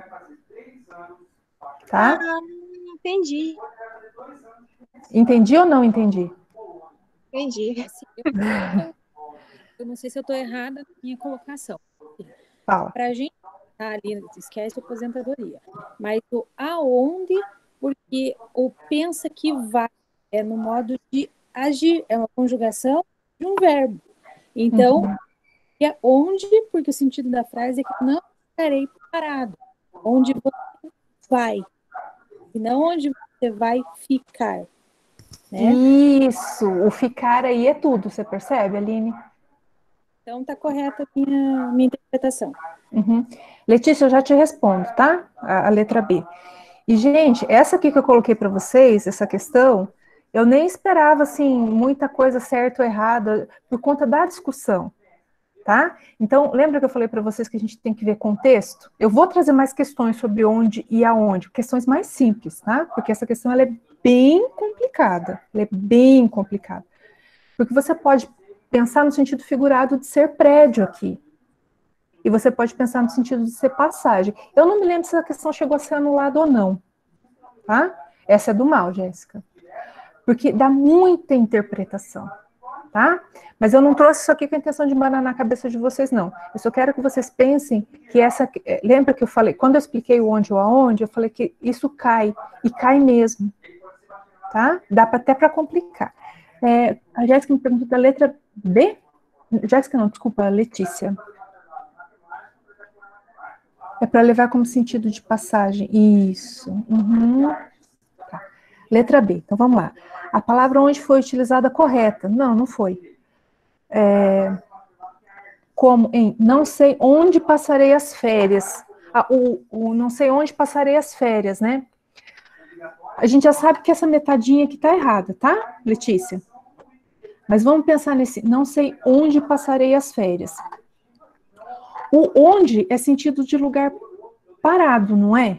Tá? Ah, entendi. Entendi ou não entendi? Entendi. Assim, eu, eu não sei se eu estou errada na minha colocação. Fala. Para a gente tá ali, esquece a aposentadoria. Mas o aonde, porque o pensa que vai é no modo de agir, é uma conjugação de um verbo. Então, Uhum. é onde, porque o sentido da frase é que não ficarei parado. Onde você vai. E não onde você vai ficar. Né? Isso, o ficar aí é tudo, você percebe, Aline? Então tá correta a minha, minha interpretação. Uhum. Letícia, eu já te respondo, tá? A, a letra B. E, gente, essa aqui que eu coloquei para vocês, essa questão, eu nem esperava, assim, muita coisa certa ou errada, por conta da discussão, tá? Então, lembra que eu falei para vocês que a gente tem que ver contexto? Eu vou trazer mais questões sobre onde e aonde, questões mais simples, tá? Porque essa questão, ela é bem complicada, ela é bem complicada. Porque você pode pensar no sentido figurado de ser prédio aqui. E você pode pensar no sentido de ser passagem. Eu não me lembro se a questão chegou a ser anulada ou não, tá? Essa é do mal, Jéssica. Porque dá muita interpretação, tá? Mas eu não trouxe isso aqui com a intenção de embananar na cabeça de vocês, não. Eu só quero que vocês pensem que essa... Lembra que eu falei, quando eu expliquei o onde ou aonde, eu falei que isso cai, e cai mesmo, tá? Dá pra, até para complicar. É, a Jéssica me perguntou da letra B? Jéssica não, desculpa, Letícia. É para levar como sentido de passagem. Isso. Uhum. Tá. Letra B. Então, vamos lá. A palavra onde foi utilizada correta? Não, não foi. É, como em não sei onde passarei as férias. Ah, o, o não sei onde passarei as férias, né? A gente já sabe que essa metadinha aqui tá errada, tá, Letícia? Mas vamos pensar nesse não sei onde passarei as férias. O onde é sentido de lugar parado, não é?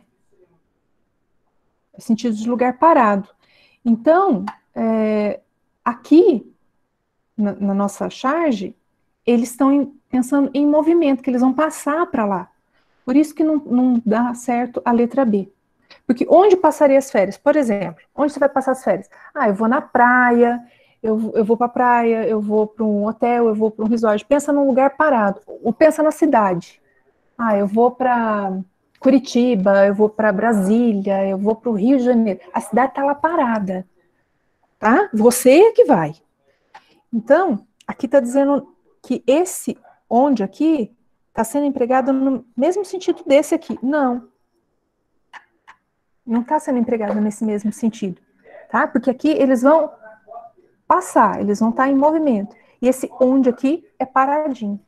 É sentido de lugar parado. Então, é, aqui, na, na nossa charge, eles estão em, pensando em movimento, que eles vão passar para lá. Por isso que não, não dá certo a letra B. Porque onde passarei as férias? Por exemplo, onde você vai passar as férias? Ah, eu vou na praia, eu, eu vou para a praia, eu vou para um hotel, eu vou para um resort. Pensa num lugar parado. Ou pensa na cidade. Ah, eu vou para Curitiba, eu vou para Brasília, eu vou para o Rio de Janeiro. A cidade está lá parada, tá? Você é que vai. Então, aqui está dizendo que esse onde aqui está sendo empregado no mesmo sentido desse aqui. Não. Não está sendo empregado nesse mesmo sentido, tá? tá? Porque aqui eles vão passar, eles vão estar em movimento. E esse onde aqui é paradinho.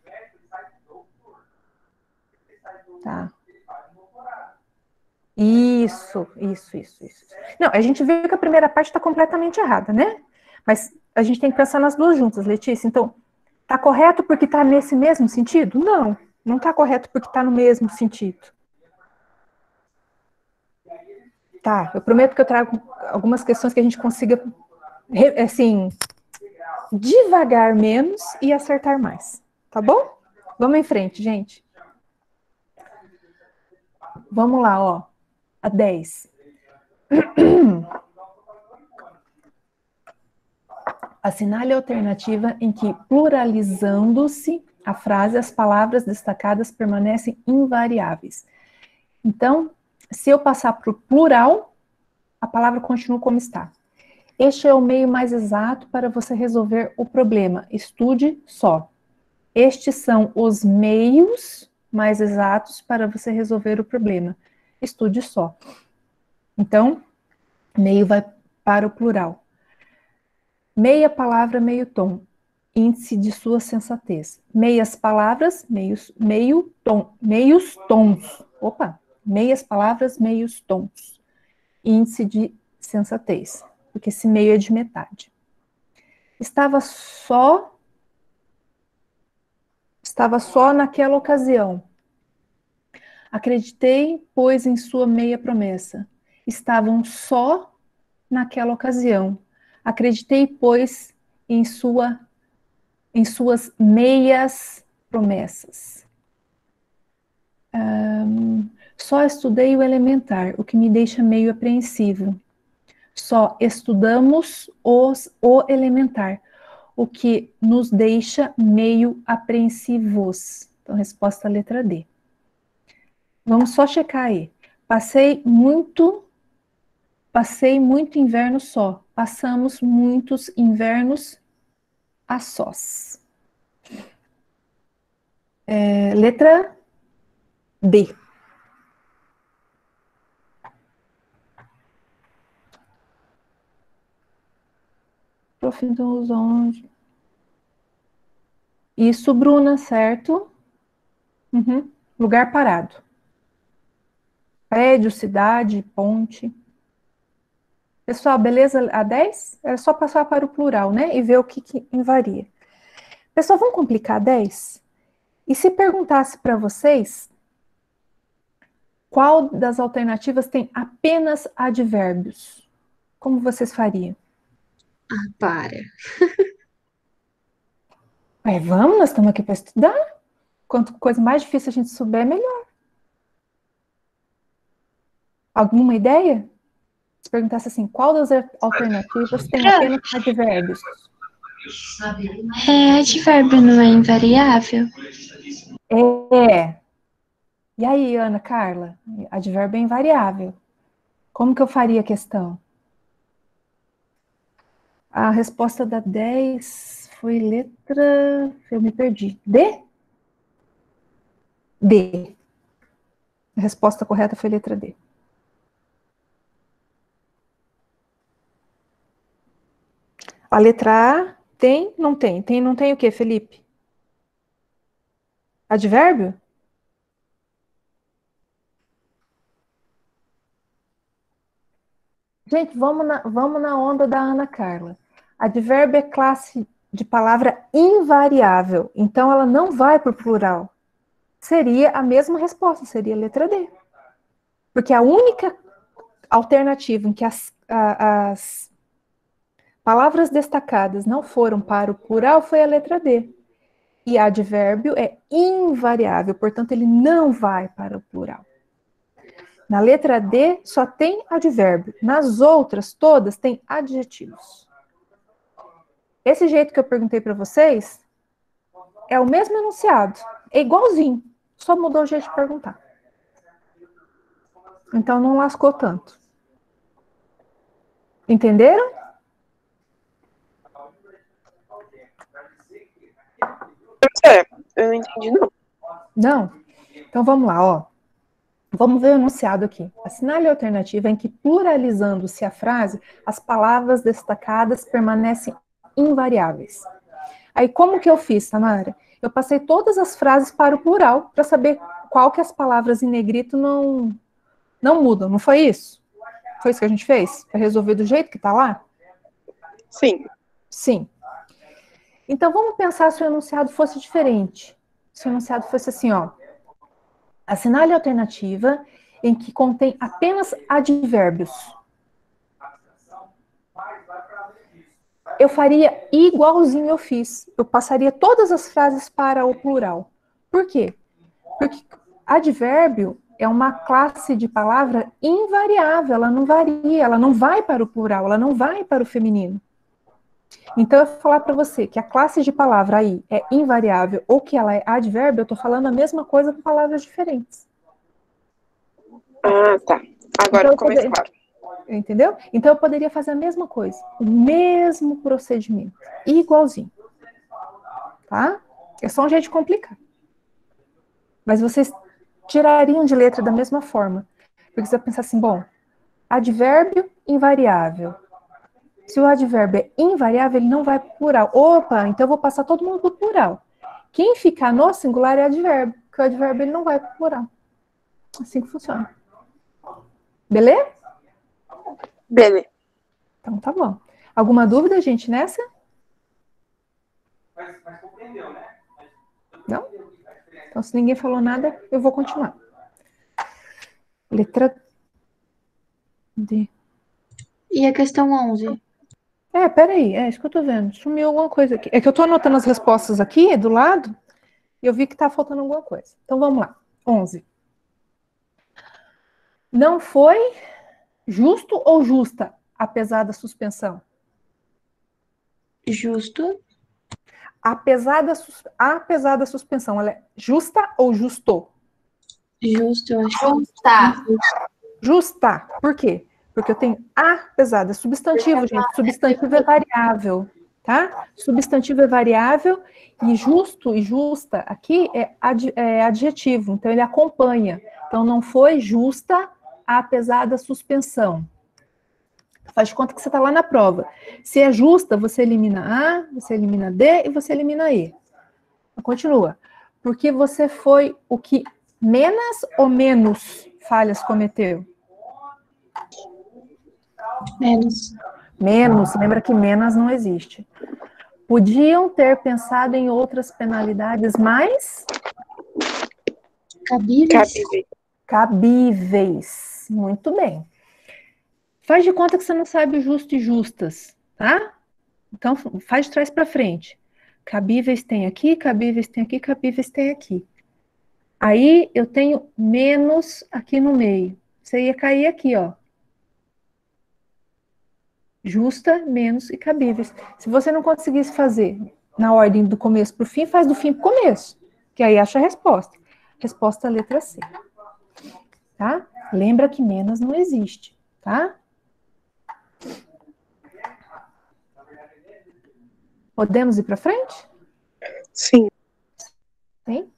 Tá? Isso, isso, isso, isso. Não, a gente vê que a primeira parte está completamente errada, né? Mas a gente tem que pensar nas duas juntas, Letícia. Então, tá correto porque está nesse mesmo sentido? Não, não está correto porque está no mesmo sentido. Tá, eu prometo que eu trago algumas questões que a gente consiga, assim, devagar menos e acertar mais. Tá bom? Vamos em frente, gente. Vamos lá, ó. A dez. Assinale a alternativa em que, pluralizando-se a frase, as palavras destacadas permanecem invariáveis. Então, se eu passar para o plural, a palavra continua como está. Este é o meio mais exato para você resolver o problema. Estude só. Estes são os meios mais exatos para você resolver o problema. Estude só. Então, meio vai para o plural. Meia palavra, meio tom. Índice de sua sensatez. Meias palavras, meios, meio tom, meios tons. Opa! Meias palavras, meios tons. Índice de sensatez. Porque esse meio é de metade. Estava só... Estava só naquela ocasião. Acreditei, pois, em sua meia promessa. Estavam só naquela ocasião. Acreditei, pois, em, sua, em suas meias promessas. Um, só estudei o elementar, o que me deixa meio apreensivo. Só estudamos os, o elementar, o que nos deixa meio apreensivos. Então, resposta à letra D. Vamos só checar aí. Passei muito, passei muito inverno só. Passamos muitos invernos a sós. É, letra D. Prof. onde? Isso, Bruna, certo? Uhum. Lugar parado. Prédio, cidade, ponte. Pessoal, beleza? A dez? É só passar para o plural, né? E ver o que, que invaria. Pessoal, vamos complicar a dez? E se perguntasse para vocês qual das alternativas tem apenas advérbios? Como vocês fariam? Ah, para. É, vamos, nós estamos aqui para estudar. Quanto coisa mais difícil a gente souber, melhor. Alguma ideia? Se perguntasse assim, qual das alternativas tem apenas advérbios? É, advérbio não é invariável? É. E aí, Ana Carla? Advérbio é invariável. Como que eu faria a questão? A resposta da dez foi letra... Eu me perdi. D? D. A resposta correta foi letra D. A letra A tem? Não tem. Tem, não tem o quê, Felipe? Advérbio? Gente, vamos na, vamos na onda da Ana Carla. Advérbio é classe de palavra invariável, então ela não vai para o plural. Seria a mesma resposta, seria a letra D. Porque a única alternativa em que as, a, as palavras destacadas não foram para o plural foi a letra D. E advérbio é invariável, portanto, ele não vai para o plural. Na letra D, só tem advérbio. Nas outras, todas, tem adjetivos. Esse jeito que eu perguntei para vocês é o mesmo enunciado. É igualzinho, só mudou o jeito de perguntar. Então, não lascou tanto. Entenderam? É, eu não entendi, não. Não? Então, vamos lá, ó. Vamos ver o enunciado aqui. Assinale a alternativa em que, pluralizando-se a frase, as palavras destacadas permanecem invariáveis. Aí, como que eu fiz, Tamara? Eu passei todas as frases para o plural, para saber qual que as palavras em negrito não, não mudam, não foi isso? Foi isso que a gente fez? Para resolver do jeito que está lá? Sim. Sim. Então, vamos pensar se o enunciado fosse diferente. Se o enunciado fosse assim, ó. Assinale a alternativa em que contém apenas advérbios. Eu faria igualzinho eu fiz. Eu passaria todas as frases para o plural. Por quê? Porque advérbio é uma classe de palavra invariável, ela não varia, ela não vai para o plural, ela não vai para o feminino. Então, eu vou falar para você que a classe de palavra aí é invariável ou que ela é advérbio, eu estou falando a mesma coisa com palavras diferentes. Ah, tá. Agora então, ficou mais poder... claro. Entendeu? Então, eu poderia fazer a mesma coisa, o mesmo procedimento, igualzinho. Tá? É só um jeito de complicar. Mas vocês tirariam de letra da mesma forma. Porque você vai pensar assim, bom, advérbio invariável. Se o advérbio é invariável, ele não vai para o plural. Opa, então eu vou passar todo mundo para o plural. Quem ficar no singular é advérbio, porque o advérbio ele não vai para o plural. Assim que funciona. Beleza? Beleza. Então tá bom. Alguma dúvida, gente, nessa? Não? Então, se ninguém falou nada, eu vou continuar. Letra D. E a questão onze? É, peraí, é isso que eu tô vendo. Sumiu alguma coisa aqui. É que eu tô anotando as respostas aqui, do lado, e eu vi que tá faltando alguma coisa. Então, vamos lá. onze. Não foi justo ou justa, apesar da suspensão? Justo. Apesar da, sus... apesar da suspensão, ela é justa ou justo? Justo, eu acho. Justa. Justa. Por quê? Porque eu tenho apesar, é substantivo, gente. Substantivo é variável, tá? Substantivo é variável e justo e justa aqui é, ad, é adjetivo, então ele acompanha. Então não foi justa apesar da suspensão. Faz de conta que você está lá na prova. Se é justa, você elimina A, você elimina D e você elimina E. Continua. Porque você foi o que menos ou menos falhas cometeu? Menos. Menos. Lembra que menos não existe. Podiam ter pensado em outras penalidades mais cabíveis. Cabíveis. Cabíveis. Muito bem. Faz de conta que você não sabe o justo e justas, tá? Então, faz de trás para frente. Cabíveis tem aqui, cabíveis tem aqui, cabíveis tem aqui. Aí, eu tenho menos aqui no meio. Você ia cair aqui, ó. Justa, menos e cabíveis. Se você não conseguisse fazer na ordem do começo para o fim, faz do fim para o começo. Que aí acha a resposta. Resposta letra C. Tá? Lembra que menos não existe, tá? Podemos ir para frente? Sim. Sim?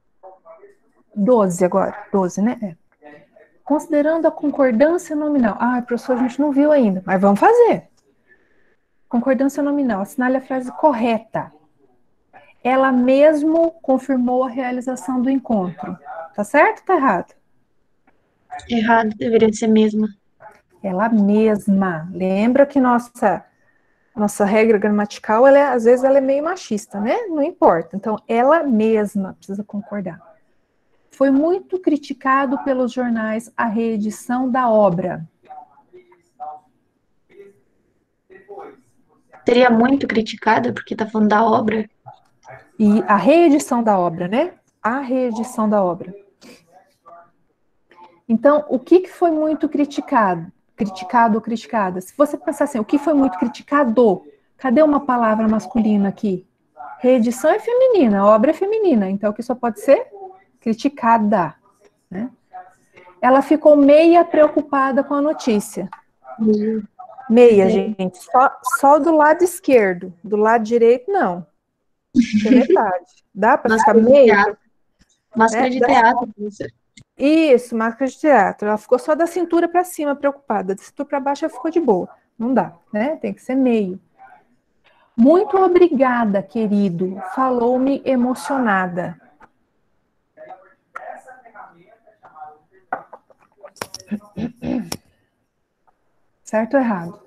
doze agora. doze, né? É. Considerando a concordância nominal. Ah, professor, a gente não viu ainda, mas vamos fazer. Concordância nominal. Assinale a frase correta. Ela mesmo confirmou a realização do encontro. Tá certo ou tá errado? Errado, deveria ser mesma. Ela mesma. Lembra que nossa... Nossa regra gramatical, ela é, às vezes, ela é meio machista, né? Não importa. Então, ela mesma precisa concordar. Foi muito criticado pelos jornais a reedição da obra. Seria muito criticada, porque tá falando da obra. E a reedição da obra, né? A reedição da obra. Então, o que, que foi muito criticado? Criticado ou criticada? Se você pensar assim, o que foi muito criticado? Cadê uma palavra masculina aqui? Reedição é feminina, a obra é feminina, então o que só pode ser criticada, né? Ela ficou meia preocupada com a notícia. Meia, gente, só, só do lado esquerdo, do lado direito, não. É metade. Dá para ficar meia? Máscara de É, teatro. Isso, máscara de teatro. Ela ficou só da cintura para cima preocupada. Da cintura para baixo ela ficou de boa. Não dá, né? Tem que ser meio. Muito obrigada, querido. Falou-me emocionada. Certo ou errado?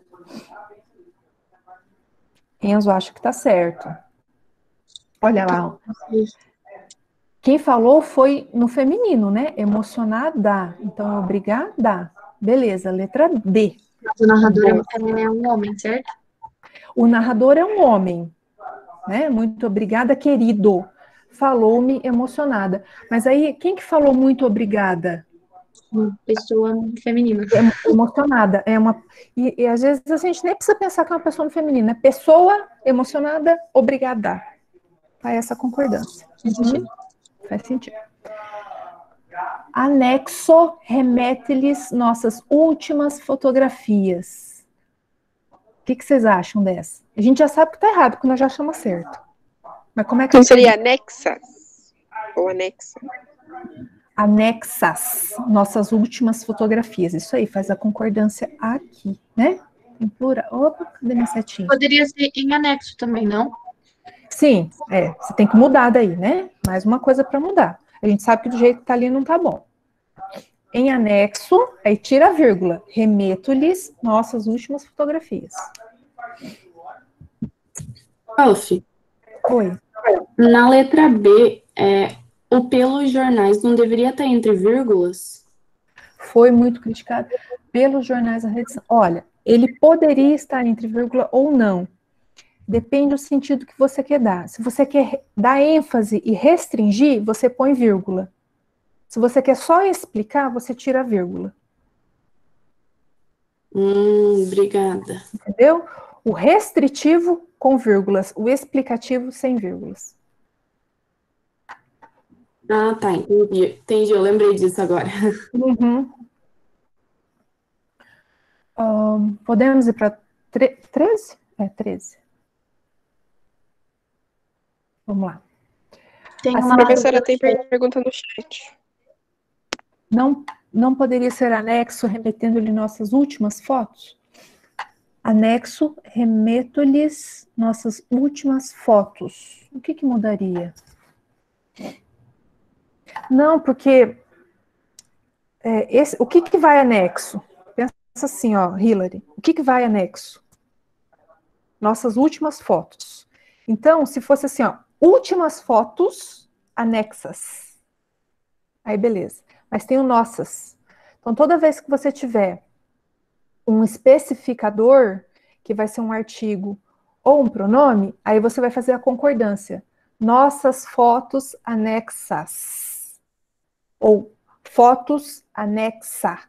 Enzo acha que tá certo. Olha lá. Ó. Quem falou foi no feminino, né? Emocionada. Então, obrigada. Beleza, letra D. O narrador é, é um homem, certo? O narrador é um homem, né? Muito obrigada, querido. Falou-me emocionada. Mas aí, quem que falou muito obrigada? Uma pessoa feminina. É emocionada. É uma... E, e às vezes a gente nem precisa pensar que é uma pessoa feminina. É pessoa emocionada, obrigada. Faz essa concordância. Uhum. Faz sentido. Anexo, remete-lhes nossas últimas fotografias. O que, que vocês acham dessa? A gente já sabe que tá errado, porque nós já achamos certo. Mas como é que... Não seria anexas? Ou anexa? Anexas, nossas últimas fotografias. Isso aí, faz a concordância aqui, né? Em plural. Opa, cadê minha setinha? Poderia ser em anexo também, não? Sim, é. Você tem que mudar daí, né? Mais uma coisa para mudar. A gente sabe que do jeito que tá ali não tá bom. Em anexo, aí tira a vírgula. Remeto-lhes nossas últimas fotografias. Prof. Oi. Na letra B, é, o pelos jornais não deveria estar entre vírgulas? Foi muito criticado pelos jornais da redação. Olha, ele poderia estar entre vírgula ou não. Depende do sentido que você quer dar. Se você quer dar ênfase e restringir, você põe vírgula. Se você quer só explicar, você tira a vírgula. Hum, obrigada. Entendeu? O restritivo com vírgulas, o explicativo sem vírgulas. Ah, tá, entendi. Entendi, eu lembrei disso agora. Uhum. Um, podemos ir para treze? É, treze. Vamos lá. Tem uma... A professora tem pergunta no chat. Não, não poderia ser anexo remetendo-lhe nossas últimas fotos? Anexo, remeto-lhes nossas últimas fotos. O que que mudaria? Não, porque é, esse, o que que vai anexo? Pensa assim, ó, Hilary. O que que vai anexo? Nossas últimas fotos. Então, se fosse assim, ó, últimas fotos anexas. Aí, beleza. Mas tem o nossas. Então, toda vez que você tiver um especificador, que vai ser um artigo ou um pronome, aí você vai fazer a concordância. Nossas fotos anexas. Ou fotos anexa.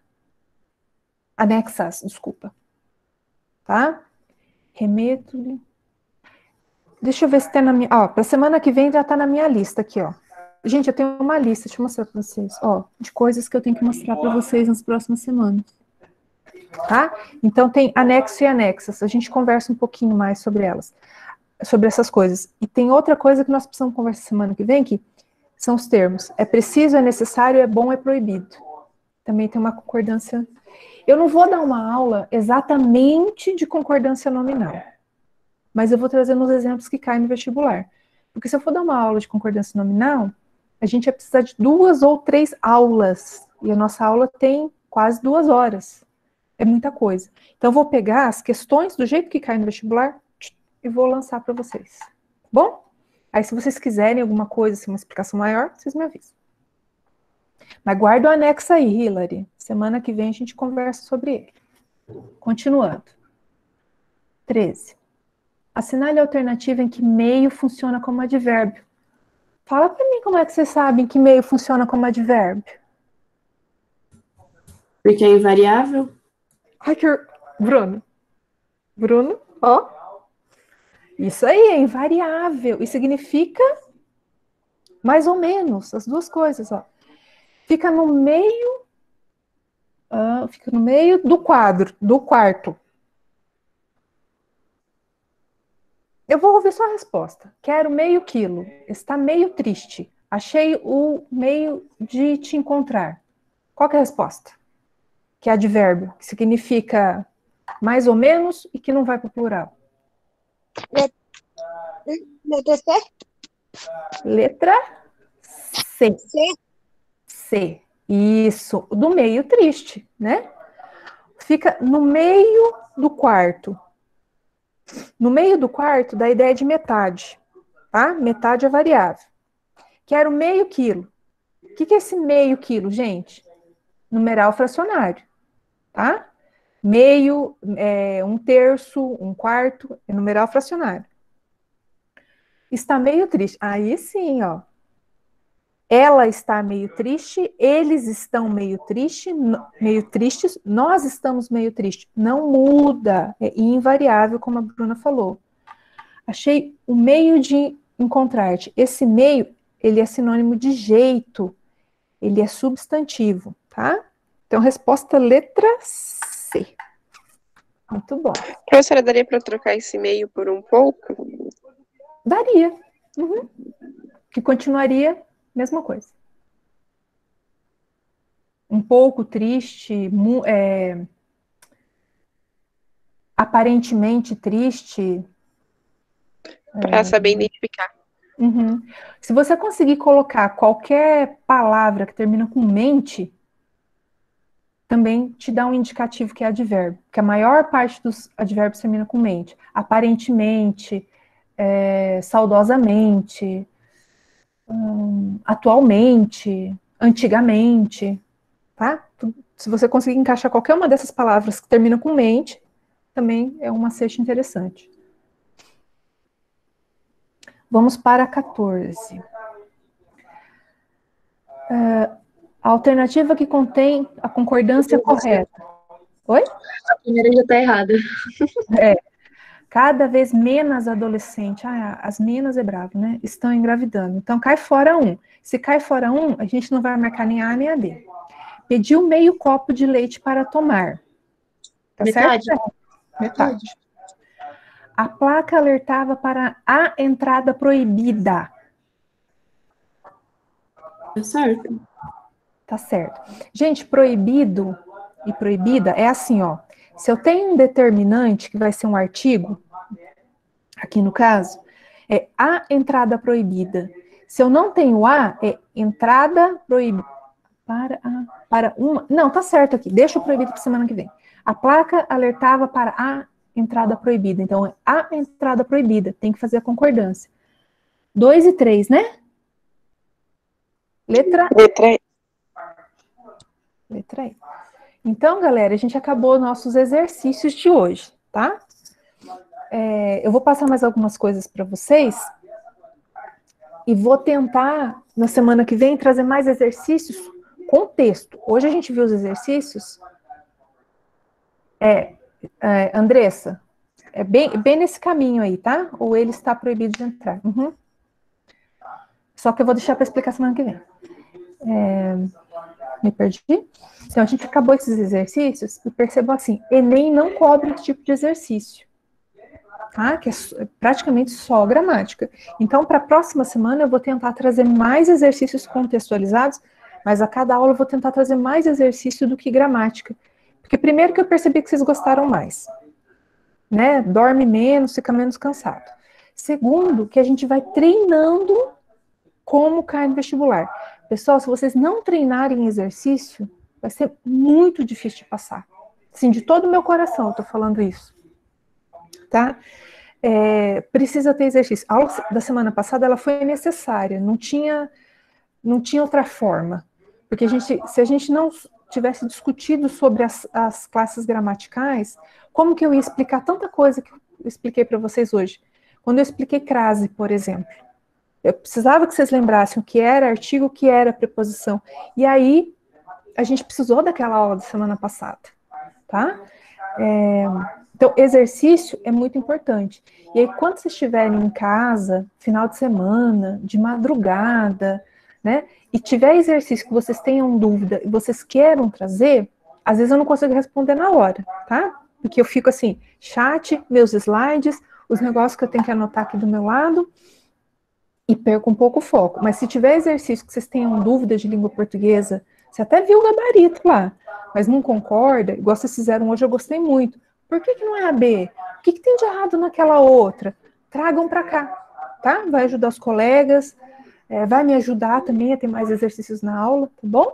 Anexas, desculpa. Tá? Remeto-lhe. Deixa eu ver se tem na minha... Ó, para semana que vem já tá na minha lista aqui, ó. Gente, eu tenho uma lista, deixa eu mostrar para vocês, ó, de coisas que eu tenho que mostrar para vocês nas próximas semanas. Tá? Então tem anexo e anexas, a gente conversa um pouquinho mais sobre elas, sobre essas coisas. E tem outra coisa que nós precisamos conversar semana que vem, que são os termos. É preciso, é necessário, é bom, é proibido. Também tem uma concordância. Eu não vou dar uma aula exatamente de concordância nominal, mas eu vou trazer nos exemplos que caem no vestibular. Porque se eu for dar uma aula de concordância nominal, a gente vai precisar de duas ou três aulas. E a nossa aula tem quase duas horas. É muita coisa. Então, eu vou pegar as questões do jeito que cai no vestibular e vou lançar para vocês. Bom? Aí, se vocês quiserem alguma coisa, assim, uma explicação maior, vocês me avisam. Mas guarda o anexo aí, Hilary. Semana que vem a gente conversa sobre ele. Continuando. treze. Assinale a alternativa em que meio funciona como advérbio. Fala para mim como é que vocês sabem que meio funciona como advérbio. Porque é invariável? Ai, que... Bruno. Bruno, ó. Isso aí é invariável. E significa mais ou menos, as duas coisas, ó. Fica no meio... Uh, fica no meio do quadro, do quarto. Eu vou ouvir sua resposta. Quero meio quilo. Está meio triste. Achei o meio de te encontrar. Qual que é a resposta? Que é advérbio, que significa mais ou menos e que não vai para o plural. Letra C? Letra C. C. C. Isso. Do meio triste, né? Fica no meio do quarto. No meio do quarto dá a ideia de metade, tá? Metade é variável. Quero meio quilo. O que, que é esse meio quilo, gente? Numeral fracionário, tá? Meio, é, um terço, um quarto, é numeral fracionário. Está meio triste. Aí sim, ó. Ela está meio triste, eles estão meio triste, meio tristes, nós estamos meio tristes. Não muda, é invariável, como a Bruna falou. Achei o meio de encontrar-te. Esse meio, ele é sinônimo de jeito, ele é substantivo, tá? Então, resposta letra C. Muito bom. Professora, daria para trocar esse meio por um pouco? Daria. Uhum. Que continuaria mesma coisa. Um pouco triste, é, aparentemente triste. Para é, saber identificar. Uhum. Se você conseguir colocar qualquer palavra que termina com mente, também te dá um indicativo que é advérbio, porque a maior parte dos advérbios termina com mente. Aparentemente, é, saudosamente, hum, atualmente, antigamente, tá? Se você conseguir encaixar qualquer uma dessas palavras que termina com mente, também é um macete interessante. Vamos para quatorze. Uh, a alternativa que contém a concordância correta. Oi? A primeira já está errada. É. Cada vez menos adolescentes, ah, as meninas é bravo, né? Estão engravidando. Então, cai fora um. Se cai fora um, a gente não vai marcar nem A nem A D. Pediu meio copo de leite para tomar. Tá Metade. certo? Metade. A placa alertava para a entrada proibida. Tá certo. Tá certo. Gente, proibido e proibida é assim, ó. Se eu tenho um determinante, que vai ser um artigo, aqui no caso, é a entrada proibida. Se eu não tenho a, é entrada proibida. Para, a, para uma... Não, tá certo aqui. Deixa o proibido para semana que vem. A placa alertava para a entrada proibida. Então, é a entrada proibida. Tem que fazer a concordância. Dois e três, né? Letra... Letra E. Letra E. Então, galera, a gente acabou nossos exercícios de hoje, tá? É, eu vou passar mais algumas coisas para vocês e vou tentar, na semana que vem, trazer mais exercícios com texto. Hoje a gente viu os exercícios. É, é, Andressa, é bem, bem nesse caminho aí, tá? Ou ele está proibido de entrar. Uhum. Só que eu vou deixar para explicar semana que vem. É, me perdi? Então, a gente acabou esses exercícios e percebeu assim, Enem não cobra esse tipo de exercício, tá? Que é praticamente só gramática. Então, para a próxima semana, eu vou tentar trazer mais exercícios contextualizados, mas a cada aula eu vou tentar trazer mais exercício do que gramática. Porque primeiro que eu percebi que vocês gostaram mais, né? Dorme menos, fica menos cansado. Segundo, que a gente vai treinando como cai no vestibular. Pessoal, se vocês não treinarem exercício, vai ser muito difícil de passar. Assim, de todo o meu coração eu tô falando isso. Tá? É, precisa ter exercício. A aula da semana passada, ela foi necessária. Não tinha, não tinha outra forma. Porque a gente, se a gente não tivesse discutido sobre as, as classes gramaticais, como que eu ia explicar tanta coisa que eu expliquei para vocês hoje? Quando eu expliquei crase, por exemplo. Eu precisava que vocês lembrassem o que era artigo, o que era preposição. E aí, a gente precisou daquela aula da semana passada, tá? É, então, exercício é muito importante. E aí, quando vocês estiverem em casa, final de semana, de madrugada, né? E tiver exercício que vocês tenham dúvida e vocês queiram trazer, às vezes eu não consigo responder na hora, tá? Porque eu fico assim, chat, meus slides, os negócios que eu tenho que anotar aqui do meu lado, e perco um pouco o foco. Mas se tiver exercício que vocês tenham dúvidas de língua portuguesa, Você até viu o gabarito lá, mas não concorda, igual vocês fizeram hoje, eu gostei muito. Por que que não é a B? O que que tem de errado naquela outra? Tragam para cá, tá? Vai ajudar os colegas, é, vai me ajudar também a ter mais exercícios na aula, tá bom?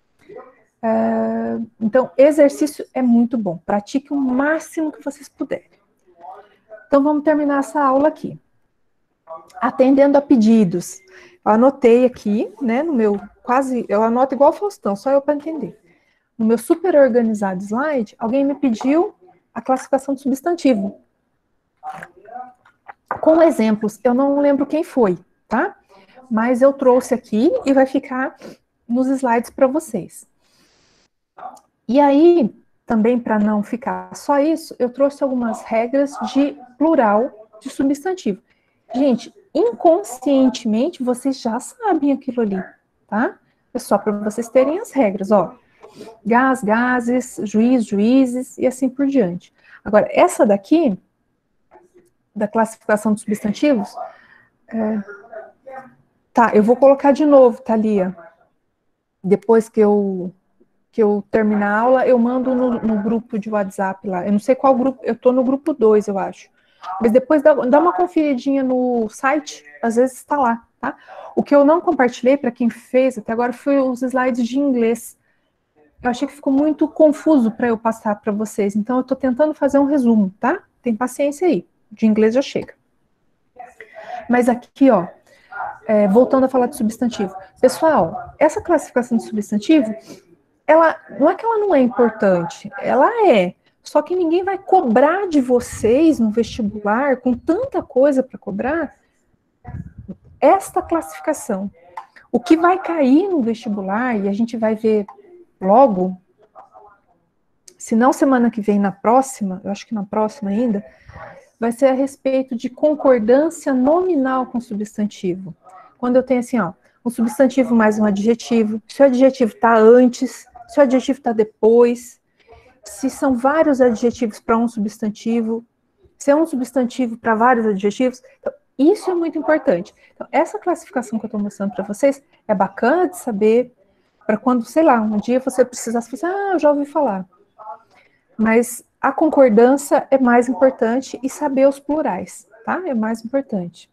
É, então, exercício é muito bom. Pratique o máximo que vocês puderem. Então, vamos terminar essa aula aqui. Atendendo a pedidos. Eu anotei aqui, né, no meu quase, eu anoto igual o Faustão, só eu para entender. No meu super organizado slide, alguém me pediu a classificação de substantivo. Com exemplos, eu não lembro quem foi, tá? Mas eu trouxe aqui e vai ficar nos slides para vocês. E aí, também para não ficar só isso, eu trouxe algumas regras de plural de substantivo. Gente, inconscientemente, vocês já sabem aquilo ali, tá? É só para vocês terem as regras, ó. Gás, gases, juiz, juízes e assim por diante. Agora, essa daqui, da classificação de substantivos, é... tá, eu vou colocar de novo, Thalia. Depois que eu, que eu terminar a aula, eu mando no, no grupo de WhatsApp lá. Eu não sei qual grupo, eu tô no grupo dois, eu acho. Mas depois dá, dá uma conferidinha no site, às vezes está lá, tá? O que eu não compartilhei, para quem fez até agora, foi os slides de inglês. Eu achei que ficou muito confuso para eu passar para vocês, então eu estou tentando fazer um resumo, tá? Tem paciência aí, de inglês já chega. Mas aqui, ó, é, voltando a falar de substantivo. Pessoal, essa classificação de substantivo, ela, não é que ela não é importante, ela é. Só que ninguém vai cobrar de vocês no vestibular, com tanta coisa para cobrar, esta classificação. O que vai cair no vestibular, e a gente vai ver logo, se não semana que vem, na próxima, eu acho que na próxima ainda, vai ser a respeito de concordância nominal com substantivo. Quando eu tenho assim, ó, um substantivo mais um adjetivo, se o adjetivo está antes, se o adjetivo está depois, se são vários adjetivos para um substantivo, se é um substantivo para vários adjetivos. Então, isso é muito importante. Então, essa classificação que eu estou mostrando para vocês é bacana de saber para quando, sei lá, um dia você precisar, você fala, ah, eu já ouvi falar. Mas a concordância é mais importante e saber os plurais, tá? É mais importante.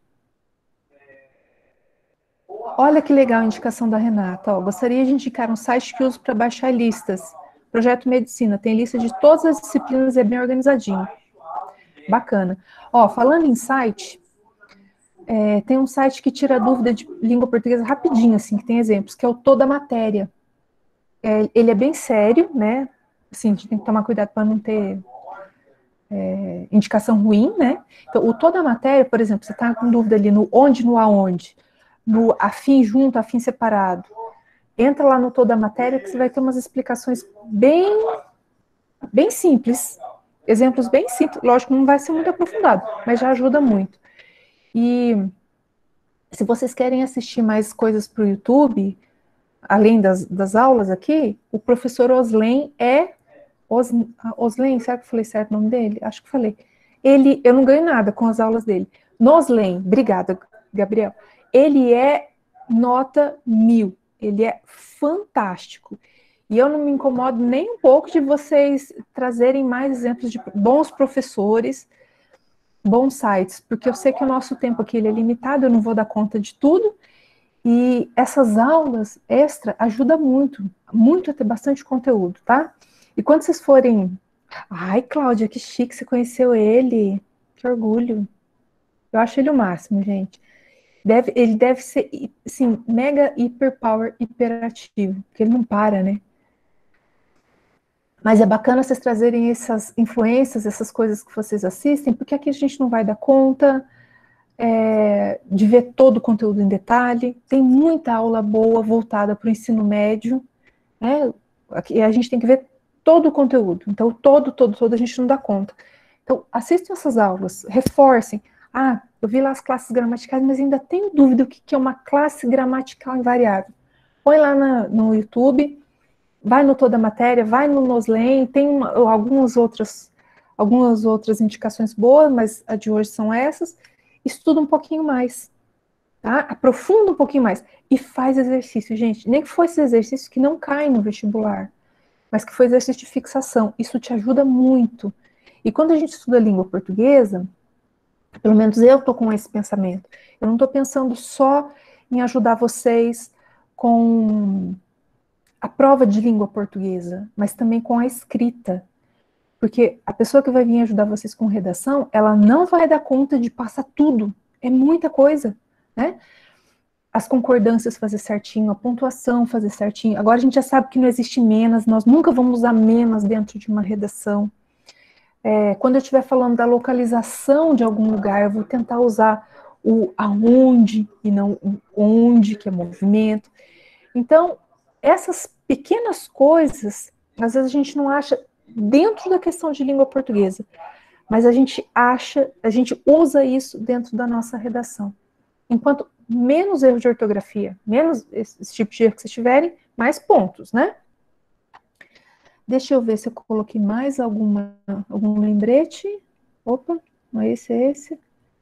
Olha que legal a indicação da Renata. Ó, gostaria de indicar um site que uso para baixar listas. Projeto Medicina, tem lista de todas as disciplinas, é bem organizadinho. Bacana. Ó, falando em site, é, tem um site que tira dúvida de língua portuguesa rapidinho, assim, que tem exemplos, que é o Toda Matéria. É, ele é bem sério, né? Assim, a gente tem que tomar cuidado para não ter é, indicação ruim, né? Então, o Toda Matéria, por exemplo, você está com dúvida ali no onde, no aonde, no afim junto, afim separado. Entra lá no Toda Matéria que você vai ter umas explicações bem, bem simples. Exemplos bem simples. Lógico, não vai ser muito aprofundado, mas já ajuda muito. E se vocês querem assistir mais coisas para o YouTube, além das, das aulas aqui, o professor Oslen é... Os, Oslen, será que eu falei certo o nome dele? Acho que falei. Ele, eu não ganho nada com as aulas dele. Noslen, obrigada, Gabriel. Ele é nota mil. Ele é fantástico. E eu não me incomodo nem um pouco de vocês trazerem mais exemplos de bons professores, bons sites, porque eu sei que o nosso tempo aqui ele é limitado, eu não vou dar conta de tudo, e essas aulas extra ajudam muito, muito a ter bastante conteúdo, tá? E quando vocês forem... Ai, Cláudia, que chique, você conheceu ele, que orgulho. Eu acho ele o máximo, gente. Deve, ele deve ser, assim, mega, hiper power, hiperativo, porque ele não para, né? Mas é bacana vocês trazerem essas influências, essas coisas que vocês assistem, porque aqui a gente não vai dar conta é, de ver todo o conteúdo em detalhe. Tem muita aula boa voltada para o ensino médio, né? Aqui a gente tem que ver todo o conteúdo. Então, todo, todo, todo a gente não dá conta. Então, assistam essas aulas, reforcem. Ah, eu vi lá as classes gramaticais, mas ainda tenho dúvida o que é uma classe gramatical invariável. Põe lá na, no YouTube, vai no Toda Matéria, vai no Noslen, tem uma, algumas, outras, algumas outras indicações boas, mas a de hoje são essas. Estuda um pouquinho mais, Tá? Aprofunda um pouquinho mais. E faz exercício, gente. Nem que fosse exercício que não cai no vestibular, mas que foi exercício de fixação. Isso te ajuda muito. E quando a gente estuda a língua portuguesa, pelo menos eu estou com esse pensamento. Eu não estou pensando só em ajudar vocês com a prova de língua portuguesa, mas também com a escrita. Porque a pessoa que vai vir ajudar vocês com redação, ela não vai dar conta de passar tudo. É muita coisa, né? As concordâncias fazer certinho, a pontuação fazer certinho. Agora a gente já sabe que não existe menos, nós nunca vamos usar menos dentro de uma redação. É, quando eu estiver falando da localização de algum lugar, eu vou tentar usar o aonde e não o onde, que é movimento. Então, essas pequenas coisas, às vezes a gente não acha dentro da questão de língua portuguesa, mas a gente acha, a gente usa isso dentro da nossa redação. Enquanto menos erro de ortografia, menos esse, esse tipo de erro que vocês tiverem, mais pontos, né? Deixa eu ver se eu coloquei mais alguma, algum lembrete. Opa, não é esse, é esse.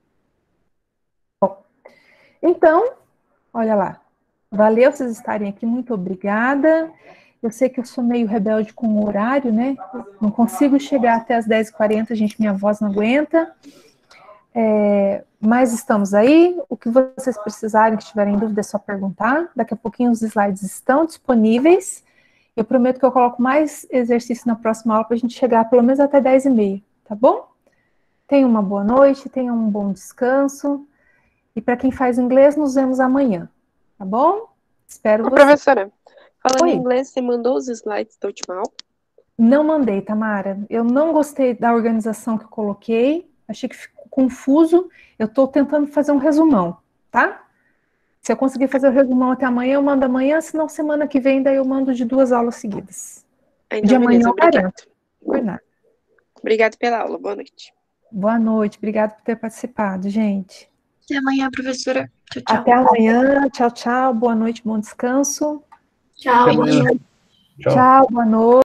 Bom, então, olha lá. Valeu vocês estarem aqui, muito obrigada. Eu sei que eu sou meio rebelde com o horário, né? Não consigo chegar até as dez e quarenta, gente, minha voz não aguenta. É, mas estamos aí. O que vocês precisarem, que tiverem dúvida, é só perguntar. Daqui a pouquinho os slides estão disponíveis. Eu prometo que eu coloco mais exercício na próxima aula para a gente chegar pelo menos até dez e meia, tá bom? Tenham uma boa noite, tenham um bom descanso. E para quem faz inglês, nos vemos amanhã, tá bom? Espero Ô, você. professora, falando Oi. em inglês, você mandou os slides da última aula? Não mandei, Tamara. Eu não gostei da organização que eu coloquei. Achei que ficou confuso. Eu estou tentando fazer um resumão, tá? Se eu conseguir fazer o resumão até amanhã, eu mando amanhã, senão semana que vem, daí eu mando de duas aulas seguidas. Então, de amanhã beleza, eu obrigado. garanto. Por nada. Obrigado pela aula, boa noite. Boa noite, obrigada por ter participado, gente. Até amanhã, professora. Tchau, tchau. Até amanhã, tchau, tchau, boa noite, bom descanso. Tchau. Até amanhã. Tchau. Tchau, boa noite.